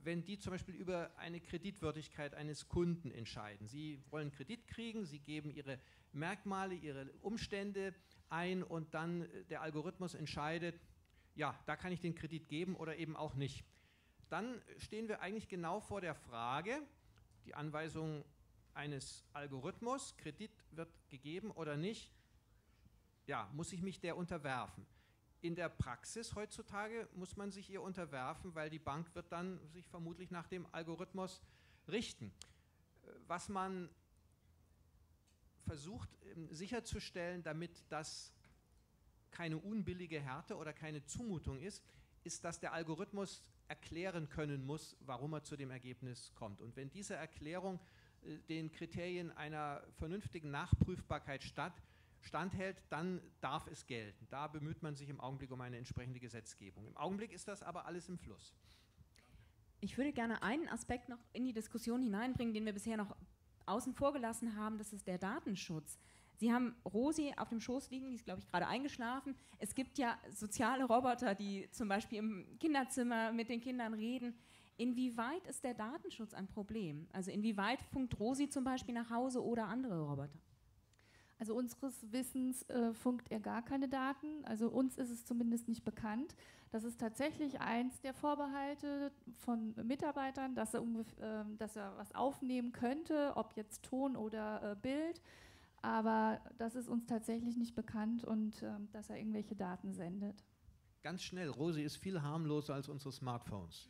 wenn die zum Beispiel über eine Kreditwürdigkeit eines Kunden entscheiden. Sie wollen Kredit kriegen, Sie geben Ihre Merkmale, Ihre Umstände ein und dann der Algorithmus entscheidet, ja, da kann ich den Kredit geben oder eben auch nicht. Dann stehen wir eigentlich genau vor der Frage, die Anweisung eines Algorithmus, Kredit wird gegeben oder nicht, ja, muss ich mich der unterwerfen. In der Praxis heutzutage muss man sich ihr unterwerfen, weil die Bank wird dann sich vermutlich nach dem Algorithmus richten. Was man versucht sicherzustellen, damit das keine unbillige Härte oder keine Zumutung ist, dass der Algorithmus erklären können muss, warum er zu dem Ergebnis kommt. Und wenn diese Erklärung den Kriterien einer vernünftigen Nachprüfbarkeit standhält, dann darf es gelten. Da bemüht man sich im Augenblick um eine entsprechende Gesetzgebung. Im Augenblick ist das aber alles im Fluss. Ich würde gerne einen Aspekt noch in die Diskussion hineinbringen, den wir bisher noch außen vor gelassen haben, das ist der Datenschutz. Sie haben Rosi auf dem Schoß liegen, die ist, glaube ich, gerade eingeschlafen. Es gibt ja soziale Roboter, die zum Beispiel im Kinderzimmer mit den Kindern reden. Inwieweit ist der Datenschutz ein Problem? Also inwieweit funkt Rosi zum Beispiel nach Hause oder andere Roboter? Also unseres Wissens funkt er gar keine Daten. Also uns ist es zumindest nicht bekannt. Das ist tatsächlich eins der Vorbehalte von Mitarbeitern, dass er was aufnehmen könnte, ob jetzt Ton oder Bild. Aber das ist uns tatsächlich nicht bekannt und dass er irgendwelche Daten sendet. Ganz schnell, Rosi ist viel harmloser als unsere Smartphones.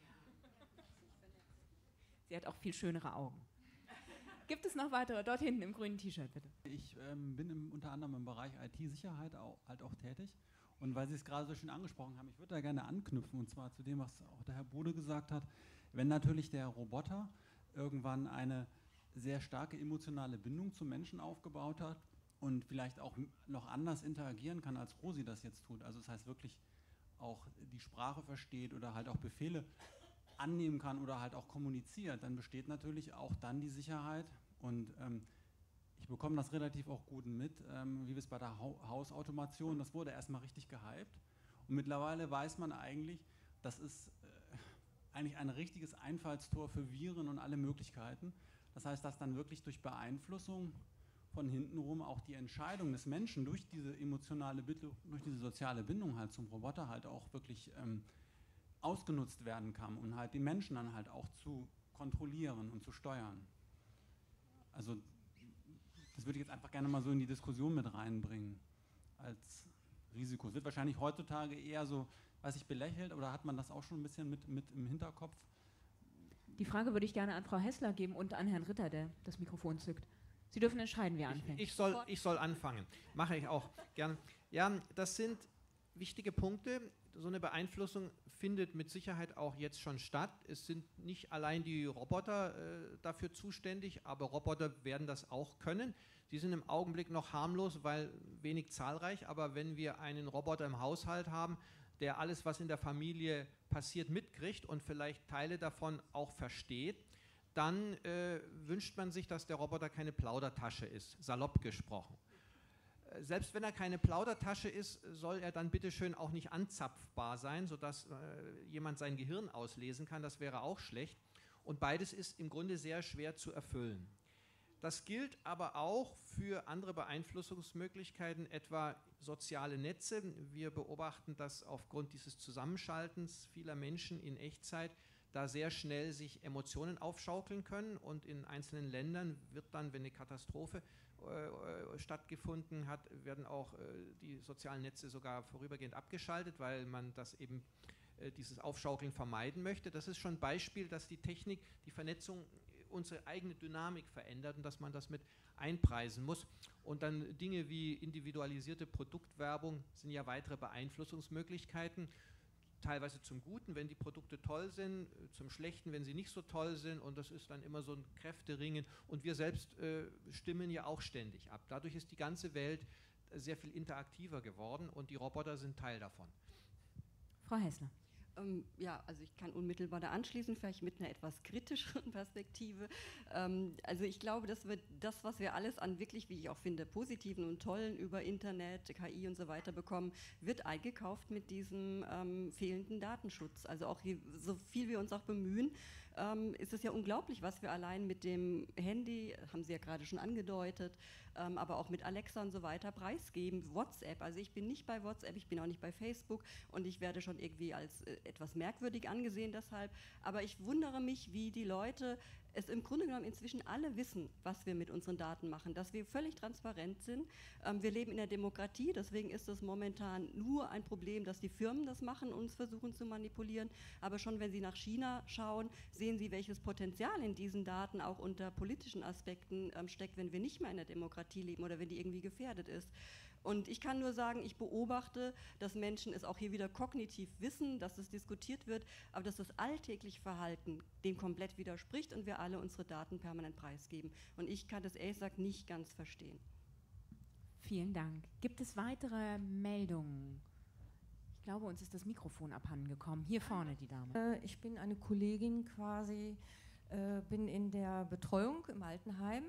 Sie hat auch viel schönere Augen. Gibt es noch weitere? Dort hinten im grünen T-Shirt, bitte. Ich bin unter anderem im Bereich IT-Sicherheit halt auch tätig. Und weil Sie es gerade so schön angesprochen haben, ich würde da gerne anknüpfen, und zwar zu dem, was auch der Herr Bode gesagt hat. Wenn natürlich der Roboter irgendwann eine sehr starke emotionale Bindung zum Menschen aufgebaut hat und vielleicht auch noch anders interagieren kann, als Rosi das jetzt tut, also das heißt wirklich auch die Sprache versteht oder halt auch Befehle annehmen kann oder halt auch kommuniziert, dann besteht natürlich auch dann die Sicherheit und ich bekomme das relativ auch gut mit, wie wir es bei der Hausautomation, das wurde erstmal richtig gehypt und mittlerweile weiß man eigentlich, das ist eigentlich ein richtiges Einfallstor für Viren und alle Möglichkeiten. Das heißt, dass dann wirklich durch Beeinflussung von hintenrum auch die Entscheidung des Menschen durch diese emotionale Bindung, durch diese soziale Bindung halt zum Roboter halt auch wirklich ausgenutzt werden kann und halt die Menschen dann halt auch zu kontrollieren und zu steuern. Also das würde ich jetzt einfach gerne mal so in die Diskussion mit reinbringen als Risiko. Es wird wahrscheinlich heutzutage eher so, weiß ich, belächelt oder hat man das auch schon ein bisschen mit im Hinterkopf? Die Frage würde ich gerne an Frau Hessler geben und an Herrn Ritter, der das Mikrofon zückt. Sie dürfen entscheiden, wer anfängt. Ich soll anfangen. Mache ich auch gern. Ja, das sind wichtige Punkte. So eine Beeinflussung findet mit Sicherheit auch jetzt schon statt. Es sind nicht allein die Roboter dafür zuständig, aber Roboter werden das auch können. Sie sind im Augenblick noch harmlos, weil wenig zahlreich, aber wenn wir einen Roboter im Haushalt haben, der alles, was in der Familie passiert, mitkriegt und vielleicht Teile davon auch versteht, dann wünscht man sich, dass der Roboter keine Plaudertasche ist, salopp gesprochen. Selbst wenn er keine Plaudertasche ist, soll er dann bitteschön auch nicht anzapfbar sein, sodass jemand sein Gehirn auslesen kann, das wäre auch schlecht. Und beides ist im Grunde sehr schwer zu erfüllen. Das gilt aber auch für andere Beeinflussungsmöglichkeiten, etwa soziale Netze. Wir beobachten, dass aufgrund dieses Zusammenschaltens vieler Menschen in Echtzeit da sehr schnell sich Emotionen aufschaukeln können und in einzelnen Ländern wird dann, wenn eine Katastrophe stattgefunden hat, werden auch die sozialen Netze sogar vorübergehend abgeschaltet, weil man das eben dieses Aufschaukeln vermeiden möchte. Das ist schon ein Beispiel, dass die Technik, die Vernetzung unsere eigene Dynamik verändert und dass man das mit einpreisen muss. Und dann Dinge wie individualisierte Produktwerbung sind ja weitere Beeinflussungsmöglichkeiten, teilweise zum Guten, wenn die Produkte toll sind, zum Schlechten, wenn sie nicht so toll sind und das ist dann immer so ein Kräfteringen und wir selbst stimmen ja auch ständig ab. Dadurch ist die ganze Welt sehr viel interaktiver geworden und die Roboter sind Teil davon. Frau Hessler. Ja, also ich kann unmittelbar da anschließen, vielleicht mit einer etwas kritischeren Perspektive. Also ich glaube, dass wir das, was wir alles an wirklich, wie ich auch finde, positiven und tollen über Internet, KI und so weiter bekommen, wird eingekauft mit diesem fehlenden Datenschutz. Also auch so viel wir uns auch bemühen, ist es ja unglaublich, was wir allein mit dem Handy, haben Sie ja gerade schon angedeutet, aber auch mit Alexa und so weiter preisgeben. WhatsApp, also ich bin nicht bei WhatsApp, ich bin auch nicht bei Facebook und ich werde schon irgendwie als etwas merkwürdig angesehen deshalb. Aber ich wundere mich, wie die Leute es im Grunde genommen inzwischen alle wissen, was wir mit unseren Daten machen, dass wir völlig transparent sind. Wir leben in der Demokratie, deswegen ist es momentan nur ein Problem, dass die Firmen das machen und uns versuchen zu manipulieren. Aber schon wenn Sie nach China schauen, sehen Sie, welches Potenzial in diesen Daten auch unter politischen Aspekten steckt, wenn wir nicht mehr in der Demokratie leben oder wenn die irgendwie gefährdet ist. Und ich kann nur sagen, ich beobachte, dass Menschen es auch hier wieder kognitiv wissen, dass es diskutiert wird, aber dass das alltägliche Verhalten dem komplett widerspricht und wir alle unsere Daten permanent preisgeben. Und ich kann das ehrlich gesagt nicht ganz verstehen. Vielen Dank. Gibt es weitere Meldungen? Ich glaube, uns ist das Mikrofon abhanden gekommen. Hier vorne die Dame. Ich bin eine Kollegin quasi, bin in der Betreuung im Altenheim.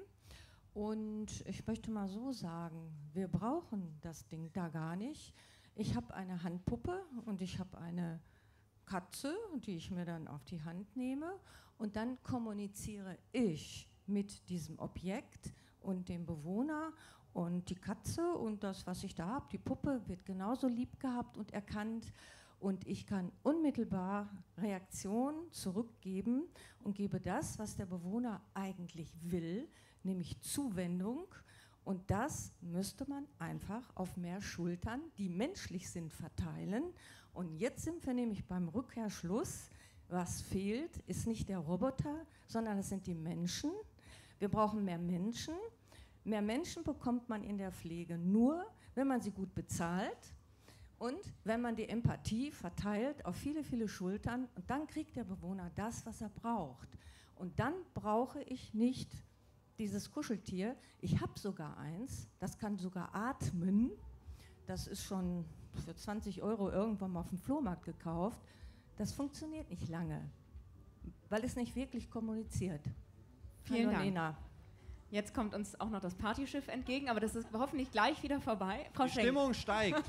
Und ich möchte mal so sagen, wir brauchen das Ding da gar nicht. Ich habe eine Handpuppe und ich habe eine Katze, die ich mir dann auf die Hand nehme. Und dann kommuniziere ich mit diesem Objekt und dem Bewohner. Und die Katze und das, was ich da habe, die Puppe, wird genauso lieb gehabt und erkannt. Und ich kann unmittelbar Reaktionen zurückgeben und gebe das, was der Bewohner eigentlich will, nämlich Zuwendung. Und das müsste man einfach auf mehr Schultern, die menschlich sind, verteilen. Und jetzt sind wir nämlich beim Rückkehrschluss. Was fehlt, ist nicht der Roboter, sondern es sind die Menschen. Wir brauchen mehr Menschen. Mehr Menschen bekommt man in der Pflege nur, wenn man sie gut bezahlt und wenn man die Empathie verteilt auf viele, viele Schultern. Und dann kriegt der Bewohner das, was er braucht. Und dann brauche ich nicht dieses Kuscheltier. Ich habe sogar eins, das kann sogar atmen. Das ist schon für 20 € irgendwann mal auf dem Flohmarkt gekauft. Das funktioniert nicht lange, weil es nicht wirklich kommuniziert. Vielen Dank. Lena. Jetzt kommt uns auch noch das Partyschiff entgegen, aber das ist hoffentlich gleich wieder vorbei. Frau Die Stimmung steigt.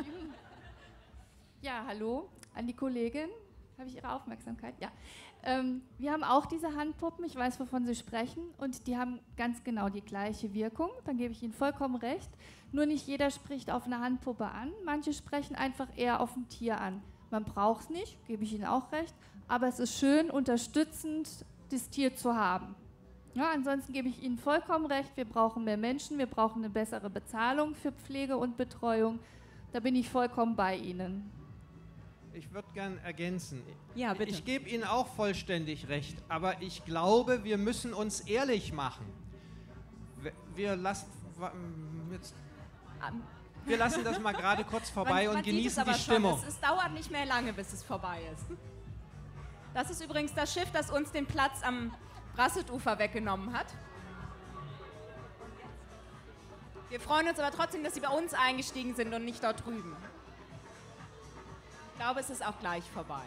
Ja, hallo an die Kollegin. Habe ich Ihre Aufmerksamkeit? Ja. Wir haben auch diese Handpuppen, ich weiß, wovon Sie sprechen, und die haben ganz genau die gleiche Wirkung. Dann gebe ich Ihnen vollkommen recht. Nur nicht jeder spricht auf eine Handpuppe an. Manche sprechen einfach eher auf ein Tier an. Man braucht es nicht, gebe ich Ihnen auch recht, aber es ist schön, unterstützend das Tier zu haben. Ja, ansonsten gebe ich Ihnen vollkommen recht, wir brauchen mehr Menschen, wir brauchen eine bessere Bezahlung für Pflege und Betreuung. Da bin ich vollkommen bei Ihnen. Ich würde gern ergänzen. Ja, bitte. Ich gebe Ihnen auch vollständig recht, aber ich glaube, wir müssen uns ehrlich machen. Wir lassen das mal gerade kurz vorbei und genießen die Stimmung. Es dauert nicht mehr lange, bis es vorbei ist. Das ist übrigens das Schiff, das uns den Platz am Brassetufer weggenommen hat. Wir freuen uns aber trotzdem, dass Sie bei uns eingestiegen sind und nicht dort drüben. Ich glaube, es ist auch gleich vorbei.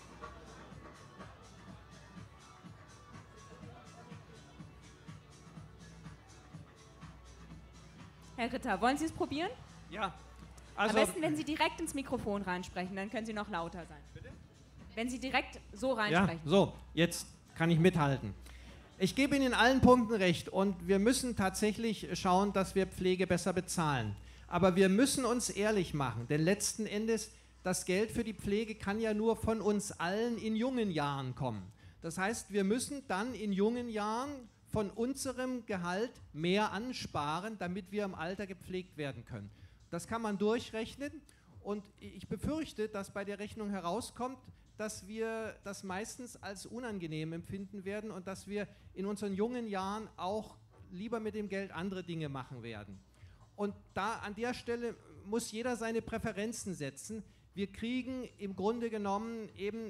Herr Ritter, wollen Sie es probieren? Ja. Also am besten, wenn Sie direkt ins Mikrofon reinsprechen, dann können Sie noch lauter sein. Bitte? Wenn Sie direkt so reinsprechen. Ja, so, jetzt kann ich mithalten. Ich gebe Ihnen in allen Punkten recht und wir müssen tatsächlich schauen, dass wir Pflege besser bezahlen. Aber wir müssen uns ehrlich machen, denn letzten Endes, das Geld für die Pflege kann ja nur von uns allen in jungen Jahren kommen. Das heißt, wir müssen dann in jungen Jahren von unserem Gehalt mehr ansparen, damit wir im Alter gepflegt werden können. Das kann man durchrechnen und ich befürchte, dass bei der Rechnung herauskommt, dass wir das meistens als unangenehm empfinden werden und dass wir in unseren jungen Jahren auch lieber mit dem Geld andere Dinge machen werden. Und da an der Stelle muss jeder seine Präferenzen setzen. Wir kriegen im Grunde genommen eben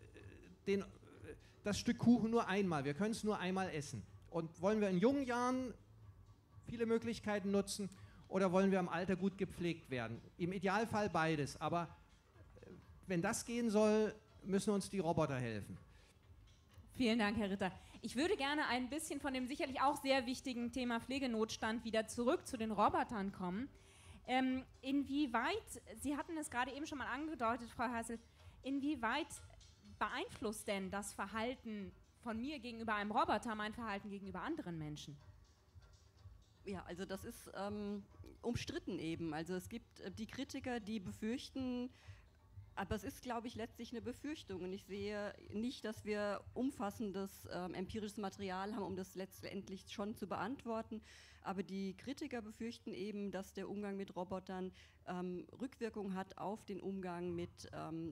das Stück Kuchen nur einmal. Wir können es nur einmal essen. Und wollen wir in jungen Jahren viele Möglichkeiten nutzen oder wollen wir im Alter gut gepflegt werden? Im Idealfall beides. Aber wenn das gehen soll, müssen uns die Roboter helfen. Vielen Dank, Herr Ritter. Ich würde gerne ein bisschen von dem sicherlich auch sehr wichtigen Thema Pflegenotstand wieder zurück zu den Robotern kommen. Inwieweit, Sie hatten es gerade eben schon mal angedeutet, Frau Hassel, inwieweit beeinflusst denn das Verhalten von mir gegenüber einem Roboter mein Verhalten gegenüber anderen Menschen? Ja, also das ist umstritten eben. Also es gibt die Kritiker, die befürchten, aber es ist, glaube ich, letztlich eine Befürchtung und ich sehe nicht, dass wir umfassendes empirisches Material haben, um das letztendlich schon zu beantworten. Aber die Kritiker befürchten eben, dass der Umgang mit Robotern Rückwirkung hat auf den Umgang mit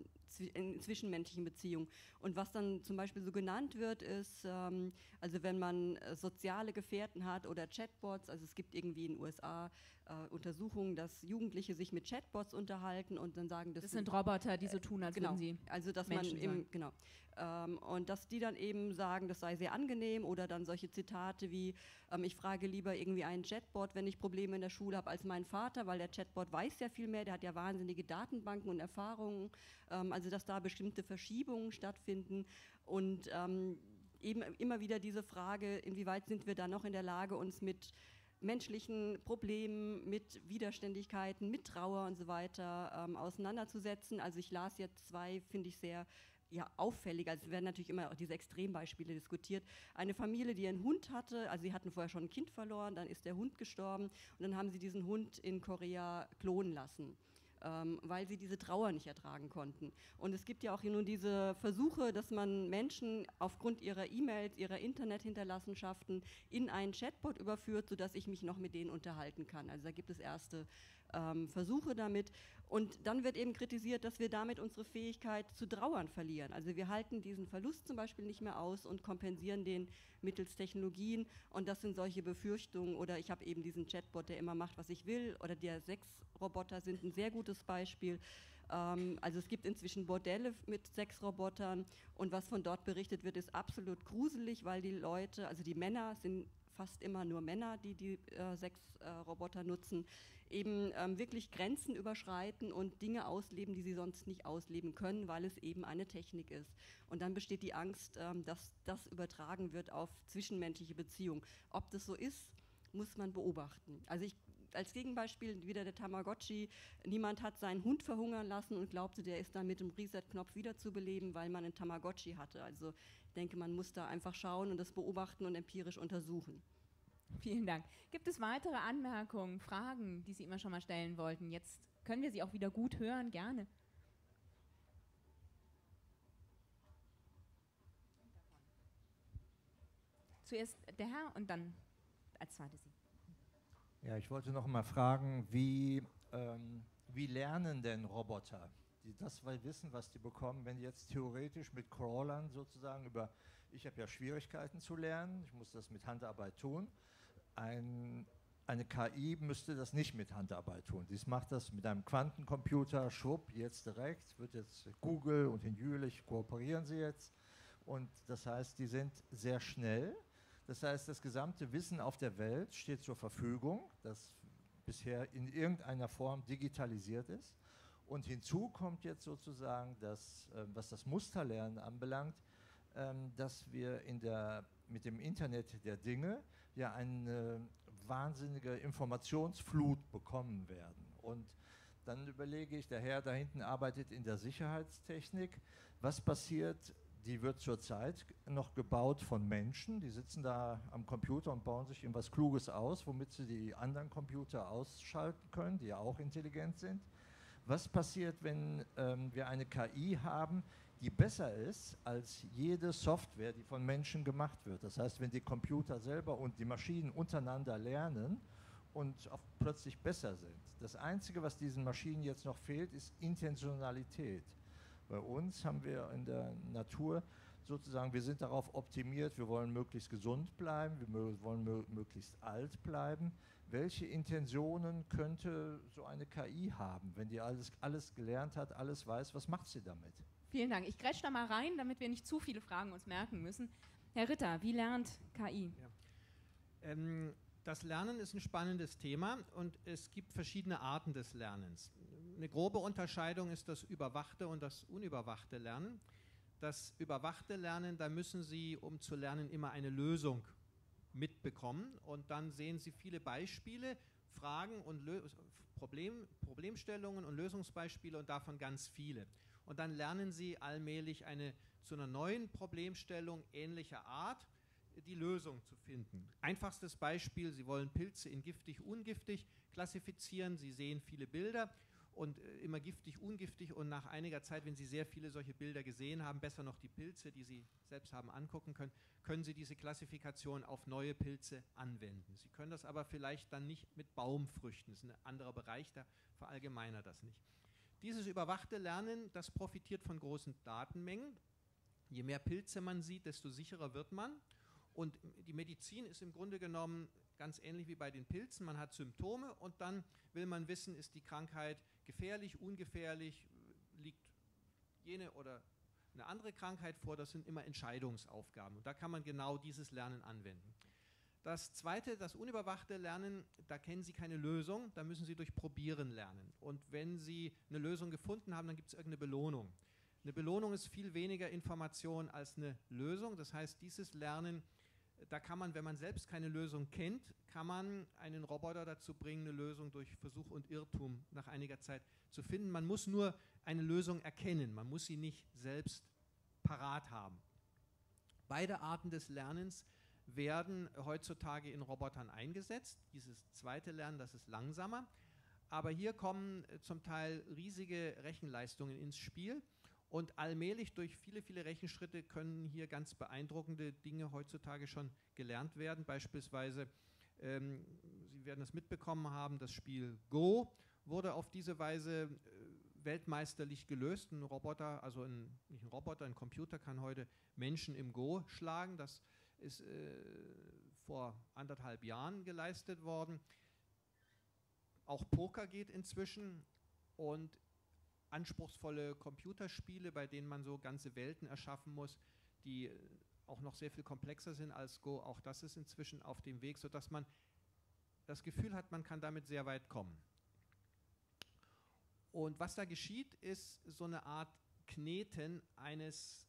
in zwischenmenschlichen Beziehungen. Und was dann zum Beispiel so genannt wird, ist, also wenn man soziale Gefährten hat oder Chatbots, also es gibt irgendwie in den USA Untersuchungen, dass Jugendliche sich mit Chatbots unterhalten und dann sagen, das sind Roboter, die so tun, als genau, würden sie also dass Menschen man eben, genau, und dass die dann eben sagen, das sei sehr angenehm oder dann solche Zitate wie, ich frage lieber irgendwie einen Chatbot, wenn ich Probleme in der Schule habe, als meinen Vater, weil der Chatbot weiß ja viel mehr, der hat ja wahnsinnige Datenbanken und Erfahrungen, also dass da bestimmte Verschiebungen stattfinden und eben immer wieder diese Frage, inwieweit sind wir da noch in der Lage, uns mit menschlichen Problemen, mit Widerständigkeiten, mit Trauer und so weiter auseinanderzusetzen. Also ich las jetzt 2, finde ich sehr auffällig, also es werden natürlich immer auch diese Extrembeispiele diskutiert. Eine Familie, die einen Hund hatte, also sie hatten vorher schon ein Kind verloren, dann ist der Hund gestorben und dann haben sie diesen Hund in Korea klonen lassen, weil sie diese Trauer nicht ertragen konnten. Und es gibt ja auch nun diese Versuche, dass man Menschen aufgrund ihrer E-Mails, ihrer Internethinterlassenschaften in einen Chatbot überführt, sodass ich mich noch mit denen unterhalten kann. Also da gibt es erste Versuche damit. Und dann wird eben kritisiert, dass wir damit unsere Fähigkeit zu trauern verlieren. Also wir halten diesen Verlust zum Beispiel nicht mehr aus und kompensieren den mittels Technologien. Und das sind solche Befürchtungen. Oder ich habe eben diesen Chatbot, der immer macht, was ich will. Oder der Sexroboter sind ein sehr gutes Beispiel. Also es gibt inzwischen Bordelle mit Sexrobotern. Und was von dort berichtet wird, ist absolut gruselig, weil die Leute, also die Männer sind fast immer nur Männer, die Sexroboter nutzen, eben wirklich Grenzen überschreiten und Dinge ausleben, die sie sonst nicht ausleben können, weil es eben eine Technik ist. Und dann besteht die Angst, dass das übertragen wird auf zwischenmenschliche Beziehungen. Ob das so ist, muss man beobachten. Also als Gegenbeispiel wieder der Tamagotchi. Niemand hat seinen Hund verhungern lassen und glaubte, der ist dann mit dem Reset-Knopf wiederzubeleben, weil man einen Tamagotchi hatte. Also ich denke, man muss da einfach schauen und das beobachten und empirisch untersuchen. Vielen Dank. Gibt es weitere Anmerkungen, Fragen, die Sie immer schon mal stellen wollten? Jetzt können wir Sie auch wieder gut hören, gerne. Zuerst der Herr und dann als zweites Sie. Ja, ich wollte noch mal fragen, wie lernen denn Roboter? Das Wissen, was die bekommen, wenn die jetzt theoretisch mit Crawlern sozusagen ich habe ja Schwierigkeiten zu lernen, ich muss das mit Handarbeit tun. Eine KI müsste das nicht mit Handarbeit tun. Dies macht das mit einem Quantencomputer, schwupp, jetzt direkt, wird jetzt Google und in Jülich kooperieren sie jetzt. Und das heißt, die sind sehr schnell. Das heißt, das gesamte Wissen auf der Welt steht zur Verfügung, das bisher in irgendeiner Form digitalisiert ist. Und hinzu kommt jetzt sozusagen, was das Musterlernen anbelangt, dass wir mit dem Internet der Dinge ja eine wahnsinnige Informationsflut bekommen werden. Und dann überlege ich, der Herr da hinten arbeitet in der Sicherheitstechnik. Was passiert? Die wird zurzeit noch gebaut von Menschen, die sitzen da am Computer und bauen sich irgendwas Kluges aus, womit sie die anderen Computer ausschalten können, die ja auch intelligent sind. Was passiert, wenn wir eine KI haben, die besser ist als jede Software, die von Menschen gemacht wird? Das heißt, wenn die Computer selber und die Maschinen untereinander lernen und auch plötzlich besser sind. Das Einzige, was diesen Maschinen jetzt noch fehlt, ist Intentionalität. Bei uns haben wir in der Natur sozusagen, wir sind darauf optimiert, wir wollen möglichst gesund bleiben, wir wollen möglichst alt bleiben. Welche Intentionen könnte so eine KI haben, wenn die alles gelernt hat, alles weiß, was macht sie damit? Vielen Dank. Ich grätsch da mal rein, damit wir nicht zu viele Fragen uns merken müssen. Herr Ritter, wie lernt KI? Ja. Das Lernen ist ein spannendes Thema und es gibt verschiedene Arten des Lernens. Eine grobe Unterscheidung ist das überwachte und das unüberwachte Lernen. Das überwachte Lernen, da müssen Sie, um zu lernen, immer eine Lösung mitbekommen und dann sehen Sie viele Beispiele, Fragen und Problemstellungen und Lösungsbeispiele und davon ganz viele. Und dann lernen Sie allmählich zu einer neuen Problemstellung ähnlicher Art die Lösung zu finden. Einfachstes Beispiel, Sie wollen Pilze in giftig, ungiftig klassifizieren, Sie sehen viele Bilder und immer giftig, ungiftig und nach einiger Zeit, wenn Sie sehr viele solche Bilder gesehen haben, besser noch die Pilze, die Sie selbst haben angucken können, können Sie diese Klassifikation auf neue Pilze anwenden. Sie können das aber vielleicht dann nicht mit Baumfrüchten, das ist ein anderer Bereich, da verallgemeinert das nicht. Dieses überwachte Lernen, das profitiert von großen Datenmengen. Je mehr Pilze man sieht, desto sicherer wird man. Und die Medizin ist im Grunde genommen ganz ähnlich wie bei den Pilzen. Man hat Symptome und dann will man wissen, ist die Krankheit gefährlich, ungefährlich, liegt jene oder eine andere Krankheit vor. Das sind immer Entscheidungsaufgaben. Und da kann man genau dieses Lernen anwenden. Das zweite, das unüberwachte Lernen, da kennen Sie keine Lösung, da müssen Sie durch Probieren lernen. Und wenn Sie eine Lösung gefunden haben, dann gibt es irgendeine Belohnung. Eine Belohnung ist viel weniger Information als eine Lösung. Das heißt, dieses Lernen, da kann man, wenn man selbst keine Lösung kennt, kann man einen Roboter dazu bringen, eine Lösung durch Versuch und Irrtum nach einiger Zeit zu finden. Man muss nur eine Lösung erkennen, man muss sie nicht selbst parat haben. Beide Arten des Lernens werden heutzutage in Robotern eingesetzt. Dieses zweite Lernen, das ist langsamer. Aber hier kommen zum Teil riesige Rechenleistungen ins Spiel. Und allmählich durch viele, viele Rechenschritte können hier ganz beeindruckende Dinge heutzutage schon gelernt werden. Beispielsweise, Sie werden es mitbekommen haben, das Spiel Go wurde auf diese Weise weltmeisterlich gelöst. Ein Roboter, also nicht ein Roboter, ein Computer kann heute Menschen im Go schlagen. Das ist vor 1,5 Jahren geleistet worden. Auch Poker geht inzwischen und anspruchsvolle Computerspiele, bei denen man so ganze Welten erschaffen muss, die auch noch sehr viel komplexer sind als Go. Auch das ist inzwischen auf dem Weg, sodass man das Gefühl hat, man kann damit sehr weit kommen. Und was da geschieht, ist so eine Art Kneten eines,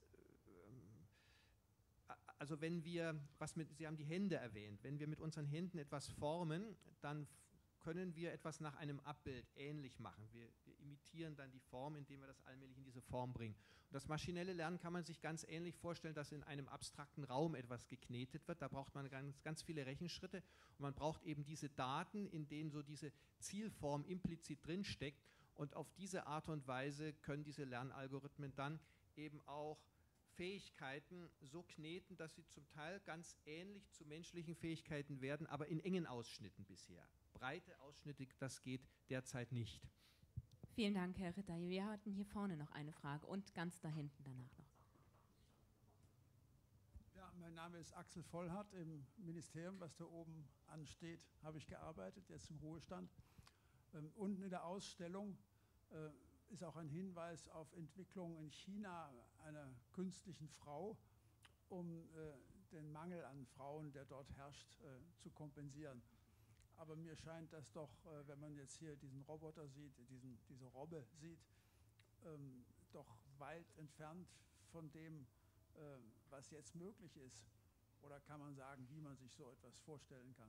also wenn wir, Sie haben die Hände erwähnt, wenn wir mit unseren Händen etwas formen, dann können wir etwas nach einem Abbild ähnlich machen. Wir imitieren dann die Form, indem wir das allmählich in diese Form bringen. Und das maschinelle Lernen kann man sich ganz ähnlich vorstellen, dass in einem abstrakten Raum etwas geknetet wird. Da braucht man ganz viele Rechenschritte und man braucht eben diese Daten, in denen so diese Zielform implizit drinsteckt. Und auf diese Art und Weise können diese Lernalgorithmen dann eben auch Fähigkeiten so kneten, dass sie zum Teil ganz ähnlich zu menschlichen Fähigkeiten werden, aber in engen Ausschnitten bisher. Breite Ausschnitte, das geht derzeit nicht. Vielen Dank, Herr Ritter. Wir hatten hier vorne noch eine Frage und ganz da hinten danach noch. Ja, mein Name ist Axel Vollhardt. Im Ministerium, was da oben ansteht, habe ich gearbeitet, jetzt im Ruhestand. Unten in der Ausstellung ist auch ein Hinweis auf Entwicklung in China einer künstlichen Frau, um den Mangel an Frauen, der dort herrscht, zu kompensieren. Aber mir scheint das doch, wenn man jetzt hier diesen Roboter sieht, diese Robbe sieht, doch weit entfernt von dem, was jetzt möglich ist. Oder kann man sagen, wie man sich so etwas vorstellen kann?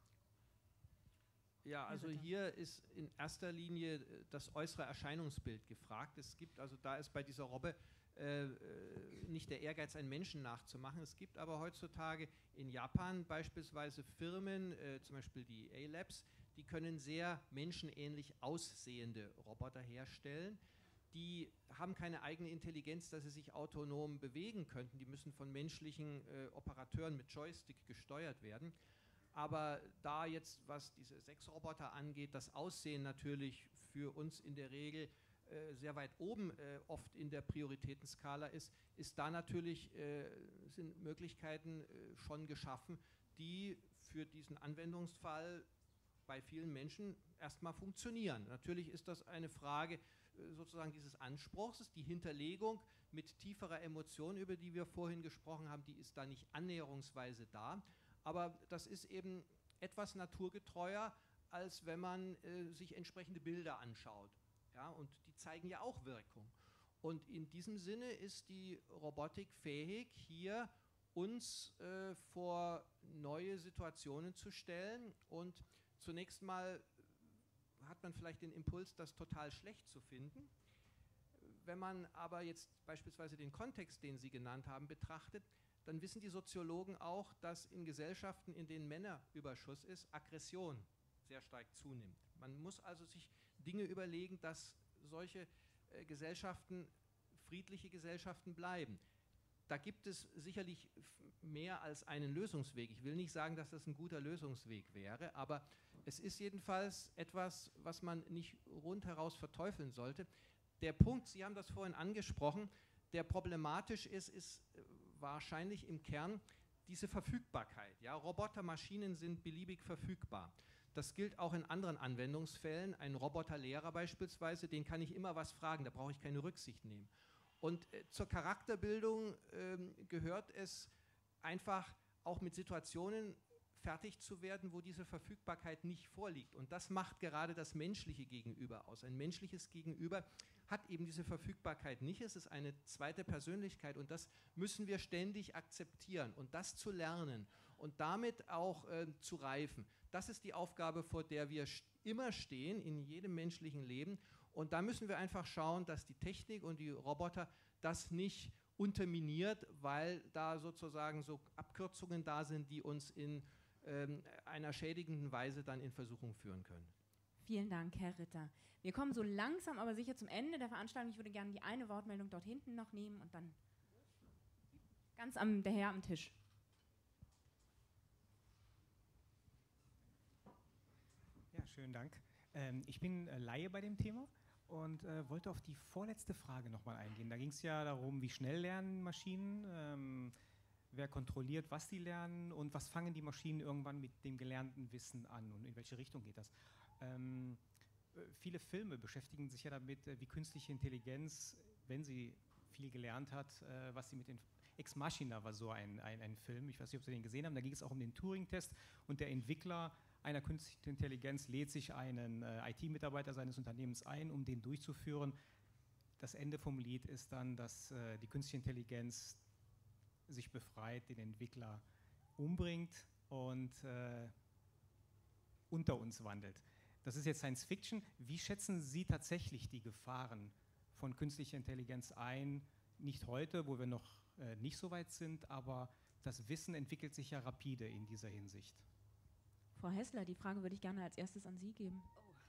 Ja, also hier ist in erster Linie das äußere Erscheinungsbild gefragt. Es gibt, also da ist bei dieser Robbe nicht der Ehrgeiz, einen Menschen nachzumachen. Es gibt aber heutzutage in Japan beispielsweise Firmen, zum Beispiel die A-Labs, die können sehr menschenähnlich aussehende Roboter herstellen. Die haben keine eigene Intelligenz, dass sie sich autonom bewegen könnten. Die müssen von menschlichen Operateuren mit Joystick gesteuert werden. Aber da jetzt, was diese Sexroboter angeht, das Aussehen natürlich für uns in der Regel sehr weit oben oft in der Prioritätenskala ist da natürlich, sind Möglichkeiten schon geschaffen, die für diesen Anwendungsfall bei vielen Menschen erstmal funktionieren. Natürlich ist das eine Frage sozusagen dieses Anspruchs, die Hinterlegung mit tieferer Emotion, über die wir vorhin gesprochen haben, die ist da nicht annäherungsweise da, aber das ist eben etwas naturgetreuer, als wenn man sich entsprechende Bilder anschaut. Ja, und die zeigen ja auch Wirkung. Und in diesem Sinne ist die Robotik fähig, hier uns vor neue Situationen zu stellen. Und zunächst mal hat man vielleicht den Impuls, das total schlecht zu finden. Wenn man aber jetzt beispielsweise den Kontext, den Sie genannt haben, betrachtet, dann wissen die Soziologen auch, dass in Gesellschaften, in denen Männerüberschuss ist, Aggression sehr stark zunimmt. Man muss also sich Dinge überlegen, dass solche Gesellschaften friedliche Gesellschaften bleiben. Da gibt es sicherlich mehr als einen Lösungsweg. Ich will nicht sagen, dass das ein guter Lösungsweg wäre, aber es ist jedenfalls etwas, was man nicht rundheraus verteufeln sollte. Der Punkt, Sie haben das vorhin angesprochen, der problematisch ist wahrscheinlich im Kern diese Verfügbarkeit. Ja, Robotermaschinen sind beliebig verfügbar. Das gilt auch in anderen Anwendungsfällen. Ein Roboterlehrer beispielsweise, den kann ich immer was fragen, da brauche ich keine Rücksicht nehmen. Und zur Charakterbildung gehört es einfach auch mit Situationen fertig zu werden, wo diese Verfügbarkeit nicht vorliegt. Und das macht gerade das menschliche Gegenüber aus. Ein menschliches Gegenüber hat eben diese Verfügbarkeit nicht. Es ist eine zweite Persönlichkeit und das müssen wir ständig akzeptieren und das zu lernen und damit auch zu reifen. Das ist die Aufgabe, vor der wir immer stehen in jedem menschlichen Leben. Und da müssen wir einfach schauen, dass die Technik und die Roboter das nicht unterminiert, weil da sozusagen so Abkürzungen da sind, die uns in einer schädigenden Weise dann in Versuchung führen können. Vielen Dank, Herr Ritter. Wir kommen so langsam, aber sicher zum Ende der Veranstaltung. Ich würde gerne die eine Wortmeldung dort hinten noch nehmen und dann der Herr am Tisch. Ja, schönen Dank. Ich bin Laie bei dem Thema und wollte auf die vorletzte Frage nochmal eingehen. Da ging es ja darum, wie schnell lernen Maschinen, wer kontrolliert, was die lernen und was fangen die Maschinen irgendwann mit dem gelernten Wissen an und in welche Richtung geht das. Viele Filme beschäftigen sich ja damit, wie künstliche Intelligenz, wenn sie viel gelernt hat, was sie mit den Ex Machina war so ein Film, ich weiß nicht, ob Sie den gesehen haben, da ging es auch um den Turing-Test und der Entwickler einer künstlichen Intelligenz lädt sich einen IT-Mitarbeiter seines Unternehmens ein, um den durchzuführen. Das Ende vom Lied ist dann, dass die künstliche Intelligenz sich befreit, den Entwickler umbringt und unter uns wandelt. Das ist jetzt Science Fiction. Wie schätzen Sie tatsächlich die Gefahren von künstlicher Intelligenz ein? Nicht heute, wo wir noch nicht so weit sind, aber das Wissen entwickelt sich ja rapide in dieser Hinsicht. Frau Hessler, die Frage würde ich gerne als erstes an Sie geben.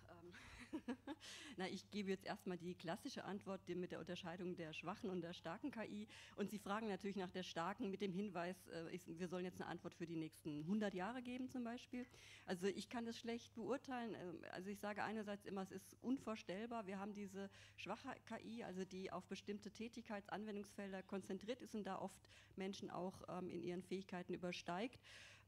Na, ich gebe jetzt erstmal die klassische Antwort mit der Unterscheidung der schwachen und der starken KI. Und Sie fragen natürlich nach der starken mit dem Hinweis, wir sollen jetzt eine Antwort für die nächsten 100 Jahre geben zum Beispiel. Also ich kann das schlecht beurteilen. Also ich sage einerseits immer, es ist unvorstellbar. Wir haben diese schwache KI, also die auf bestimmte Tätigkeitsanwendungsfelder konzentriert ist und da oft Menschen auch in ihren Fähigkeiten übersteigt.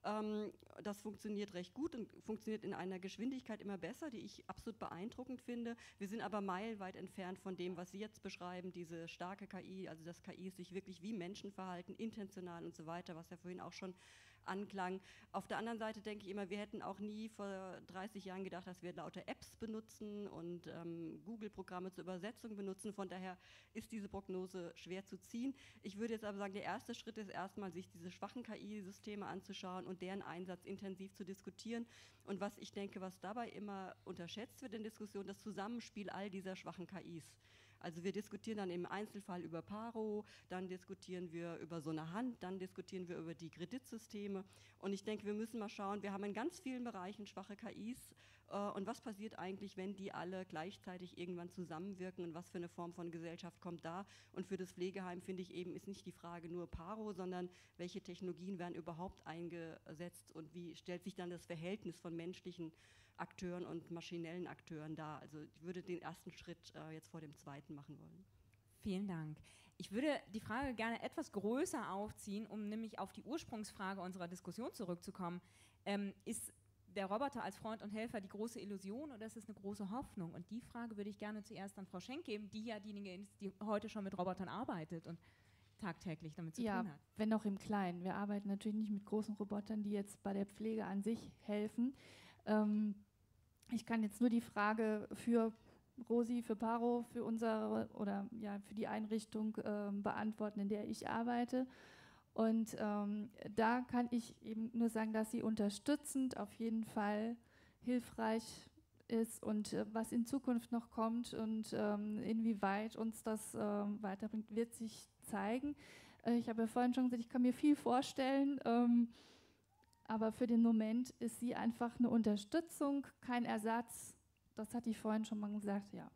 Das funktioniert recht gut und funktioniert in einer Geschwindigkeit immer besser, die ich absolut beeindruckend finde. Wir sind aber meilenweit entfernt von dem, was Sie jetzt beschreiben, diese starke KI, also das KI sich wirklich wie Menschen verhalten, intentional und so weiter, was ja vorhin auch schon anklang. Auf der anderen Seite denke ich immer, wir hätten auch nie vor 30 Jahren gedacht, dass wir lauter Apps benutzen und Google-Programme zur Übersetzung benutzen. Von daher ist diese Prognose schwer zu ziehen. Ich würde jetzt aber sagen, der erste Schritt ist erstmal, sich diese schwachen KI-Systeme anzuschauen und deren Einsatz intensiv zu diskutieren. Und was ich denke, was dabei immer unterschätzt wird in Diskussionen, das Zusammenspiel all dieser schwachen KIs. Also wir diskutieren dann im Einzelfall über Paro, dann diskutieren wir über so eine Hand, dann diskutieren wir über die Kreditsysteme. Und ich denke, wir müssen mal schauen, wir haben in ganz vielen Bereichen schwache KIs. Und was passiert eigentlich, wenn die alle gleichzeitig irgendwann zusammenwirken und was für eine Form von Gesellschaft kommt da? Und für das Pflegeheim, finde ich eben, ist nicht die Frage nur Paro, sondern welche Technologien werden überhaupt eingesetzt und wie stellt sich dann das Verhältnis von menschlichen Akteuren und maschinellen Akteuren dar. Also ich würde den ersten Schritt jetzt vor dem zweiten machen wollen. Vielen Dank. Ich würde die Frage gerne etwas größer aufziehen, um nämlich auf die Ursprungsfrage unserer Diskussion zurückzukommen. Ist der Roboter als Freund und Helfer die große Illusion oder ist es eine große Hoffnung? Und die Frage würde ich gerne zuerst an Frau Schenk geben, die ja diejenige ist, die heute schon mit Robotern arbeitet und tagtäglich damit zu tun hat. Ja, wenn auch im Kleinen. Wir arbeiten natürlich nicht mit großen Robotern, die jetzt bei der Pflege an sich helfen. Ich kann jetzt nur die Frage für Rosi für Paro, für unsere oder ja für die Einrichtung beantworten, in der ich arbeite. Und da kann ich eben nur sagen, dass sie unterstützend auf jeden Fall hilfreich ist und was in Zukunft noch kommt und inwieweit uns das weiterbringt, wird sich zeigen. Ich habe ja vorhin schon gesagt, ich kann mir viel vorstellen, aber für den Moment ist sie einfach eine Unterstützung, kein Ersatz. Das hatte ich vorhin schon mal gesagt, ja.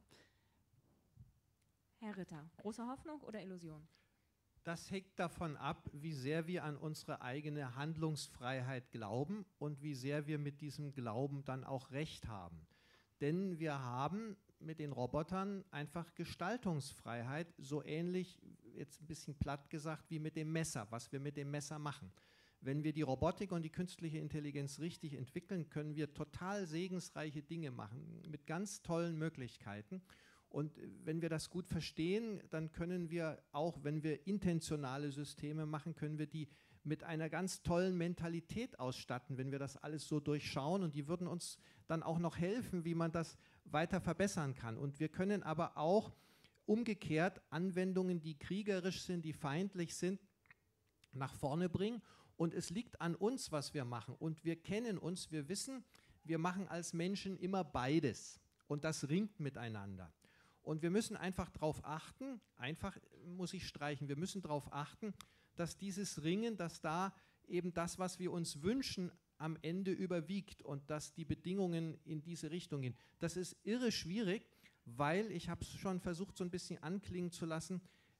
Herr Ritter, große Hoffnung oder Illusion? Das hängt davon ab, wie sehr wir an unsere eigene Handlungsfreiheit glauben und wie sehr wir mit diesem Glauben dann auch recht haben. Denn wir haben mit den Robotern einfach Gestaltungsfreiheit, so ähnlich, jetzt ein bisschen platt gesagt, wie mit dem Messer, was wir mit dem Messer machen. Wenn wir die Robotik und die künstliche Intelligenz richtig entwickeln, können wir total segensreiche Dinge machen, mit ganz tollen Möglichkeiten. Und wenn wir das gut verstehen, dann können wir auch, wenn wir intentionale Systeme machen, können wir die mit einer ganz tollen Mentalität ausstatten, wenn wir das alles so durchschauen. Und die würden uns dann auch noch helfen, wie man das weiter verbessern kann. Und wir können aber auch umgekehrt Anwendungen, die kriegerisch sind, die feindlich sind, nach vorne bringen. Und es liegt an uns, was wir machen. Und wir kennen uns, wir wissen, wir machen als Menschen immer beides. Und das ringt miteinander. Und wir müssen einfach darauf achten, einfach muss ich streichen, wir müssen darauf achten, dass dieses Ringen, dass da eben das, was wir uns wünschen, am Ende überwiegt und dass die Bedingungen in diese Richtung gehen. Das ist irre schwierig, weil, ich habe es schon versucht so ein bisschen anklingen zu lassen,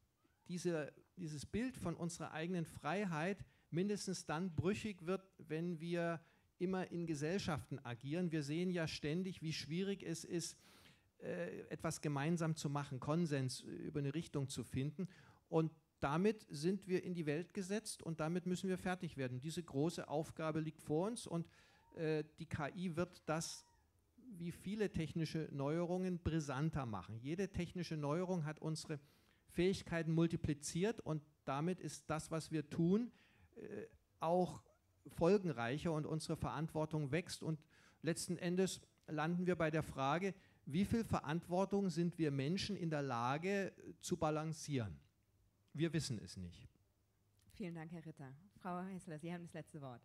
dieses Bild von unserer eigenen Freiheit mindestens dann brüchig wird, wenn wir immer in Gesellschaften agieren. Wir sehen ja ständig, wie schwierig es ist, etwas gemeinsam zu machen, Konsens über eine Richtung zu finden. Und damit sind wir in die Welt gesetzt und damit müssen wir fertig werden. Diese große Aufgabe liegt vor uns und die KI wird das, wie viele technische Neuerungen, brisanter machen. Jede technische Neuerung hat unsere Fähigkeiten multipliziert und damit ist das, was wir tun, auch folgenreicher und unsere Verantwortung wächst. Und letzten Endes landen wir bei der Frage, wie viel Verantwortung sind wir Menschen in der Lage zu balancieren? Wir wissen es nicht. Vielen Dank, Herr Ritter. Frau Hessler, Sie haben das letzte Wort.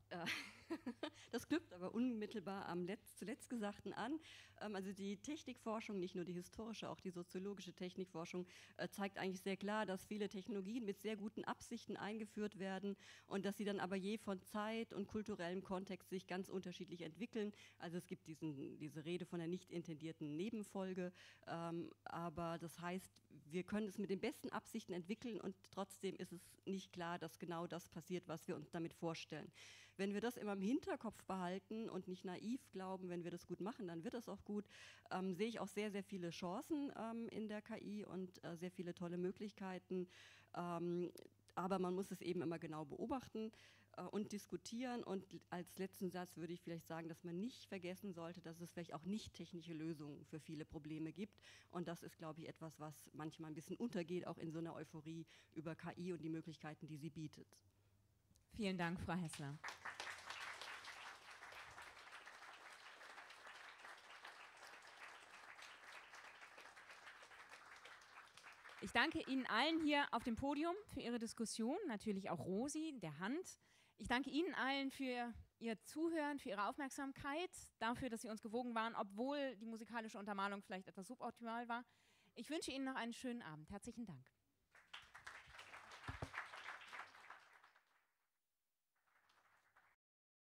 Das knüpft aber unmittelbar am zuletzt Gesagten an. Also die Technikforschung, nicht nur die historische, auch die soziologische Technikforschung, zeigt eigentlich sehr klar, dass viele Technologien mit sehr guten Absichten eingeführt werden und dass sie dann aber je von Zeit und kulturellem Kontext sich ganz unterschiedlich entwickeln. Also es gibt diese Rede von der nicht intendierten Nebenfolge, aber das heißt, wir können es mit den besten Absichten entwickeln und trotzdem ist es nicht klar, dass genau das passiert, was wir uns damit vorstellen. Wenn wir das immer im Hinterkopf behalten und nicht naiv glauben, wenn wir das gut machen, dann wird das auch gut, sehe ich auch sehr, sehr viele Chancen in der KI und sehr viele tolle Möglichkeiten. Aber man muss es eben immer genau beobachten und diskutieren. Und als letzten Satz würde ich vielleicht sagen, dass man nicht vergessen sollte, dass es vielleicht auch nicht technische Lösungen für viele Probleme gibt. Und das ist, glaube ich, etwas, was manchmal ein bisschen untergeht, auch in so einer Euphorie über KI und die Möglichkeiten, die sie bietet. Vielen Dank, Frau Hessler. Ich danke Ihnen allen hier auf dem Podium für Ihre Diskussion, natürlich auch Rosi, der Hand. Ich danke Ihnen allen für Ihr Zuhören, für Ihre Aufmerksamkeit, dafür, dass Sie uns gewogen waren, obwohl die musikalische Untermalung vielleicht etwas suboptimal war. Ich wünsche Ihnen noch einen schönen Abend. Herzlichen Dank.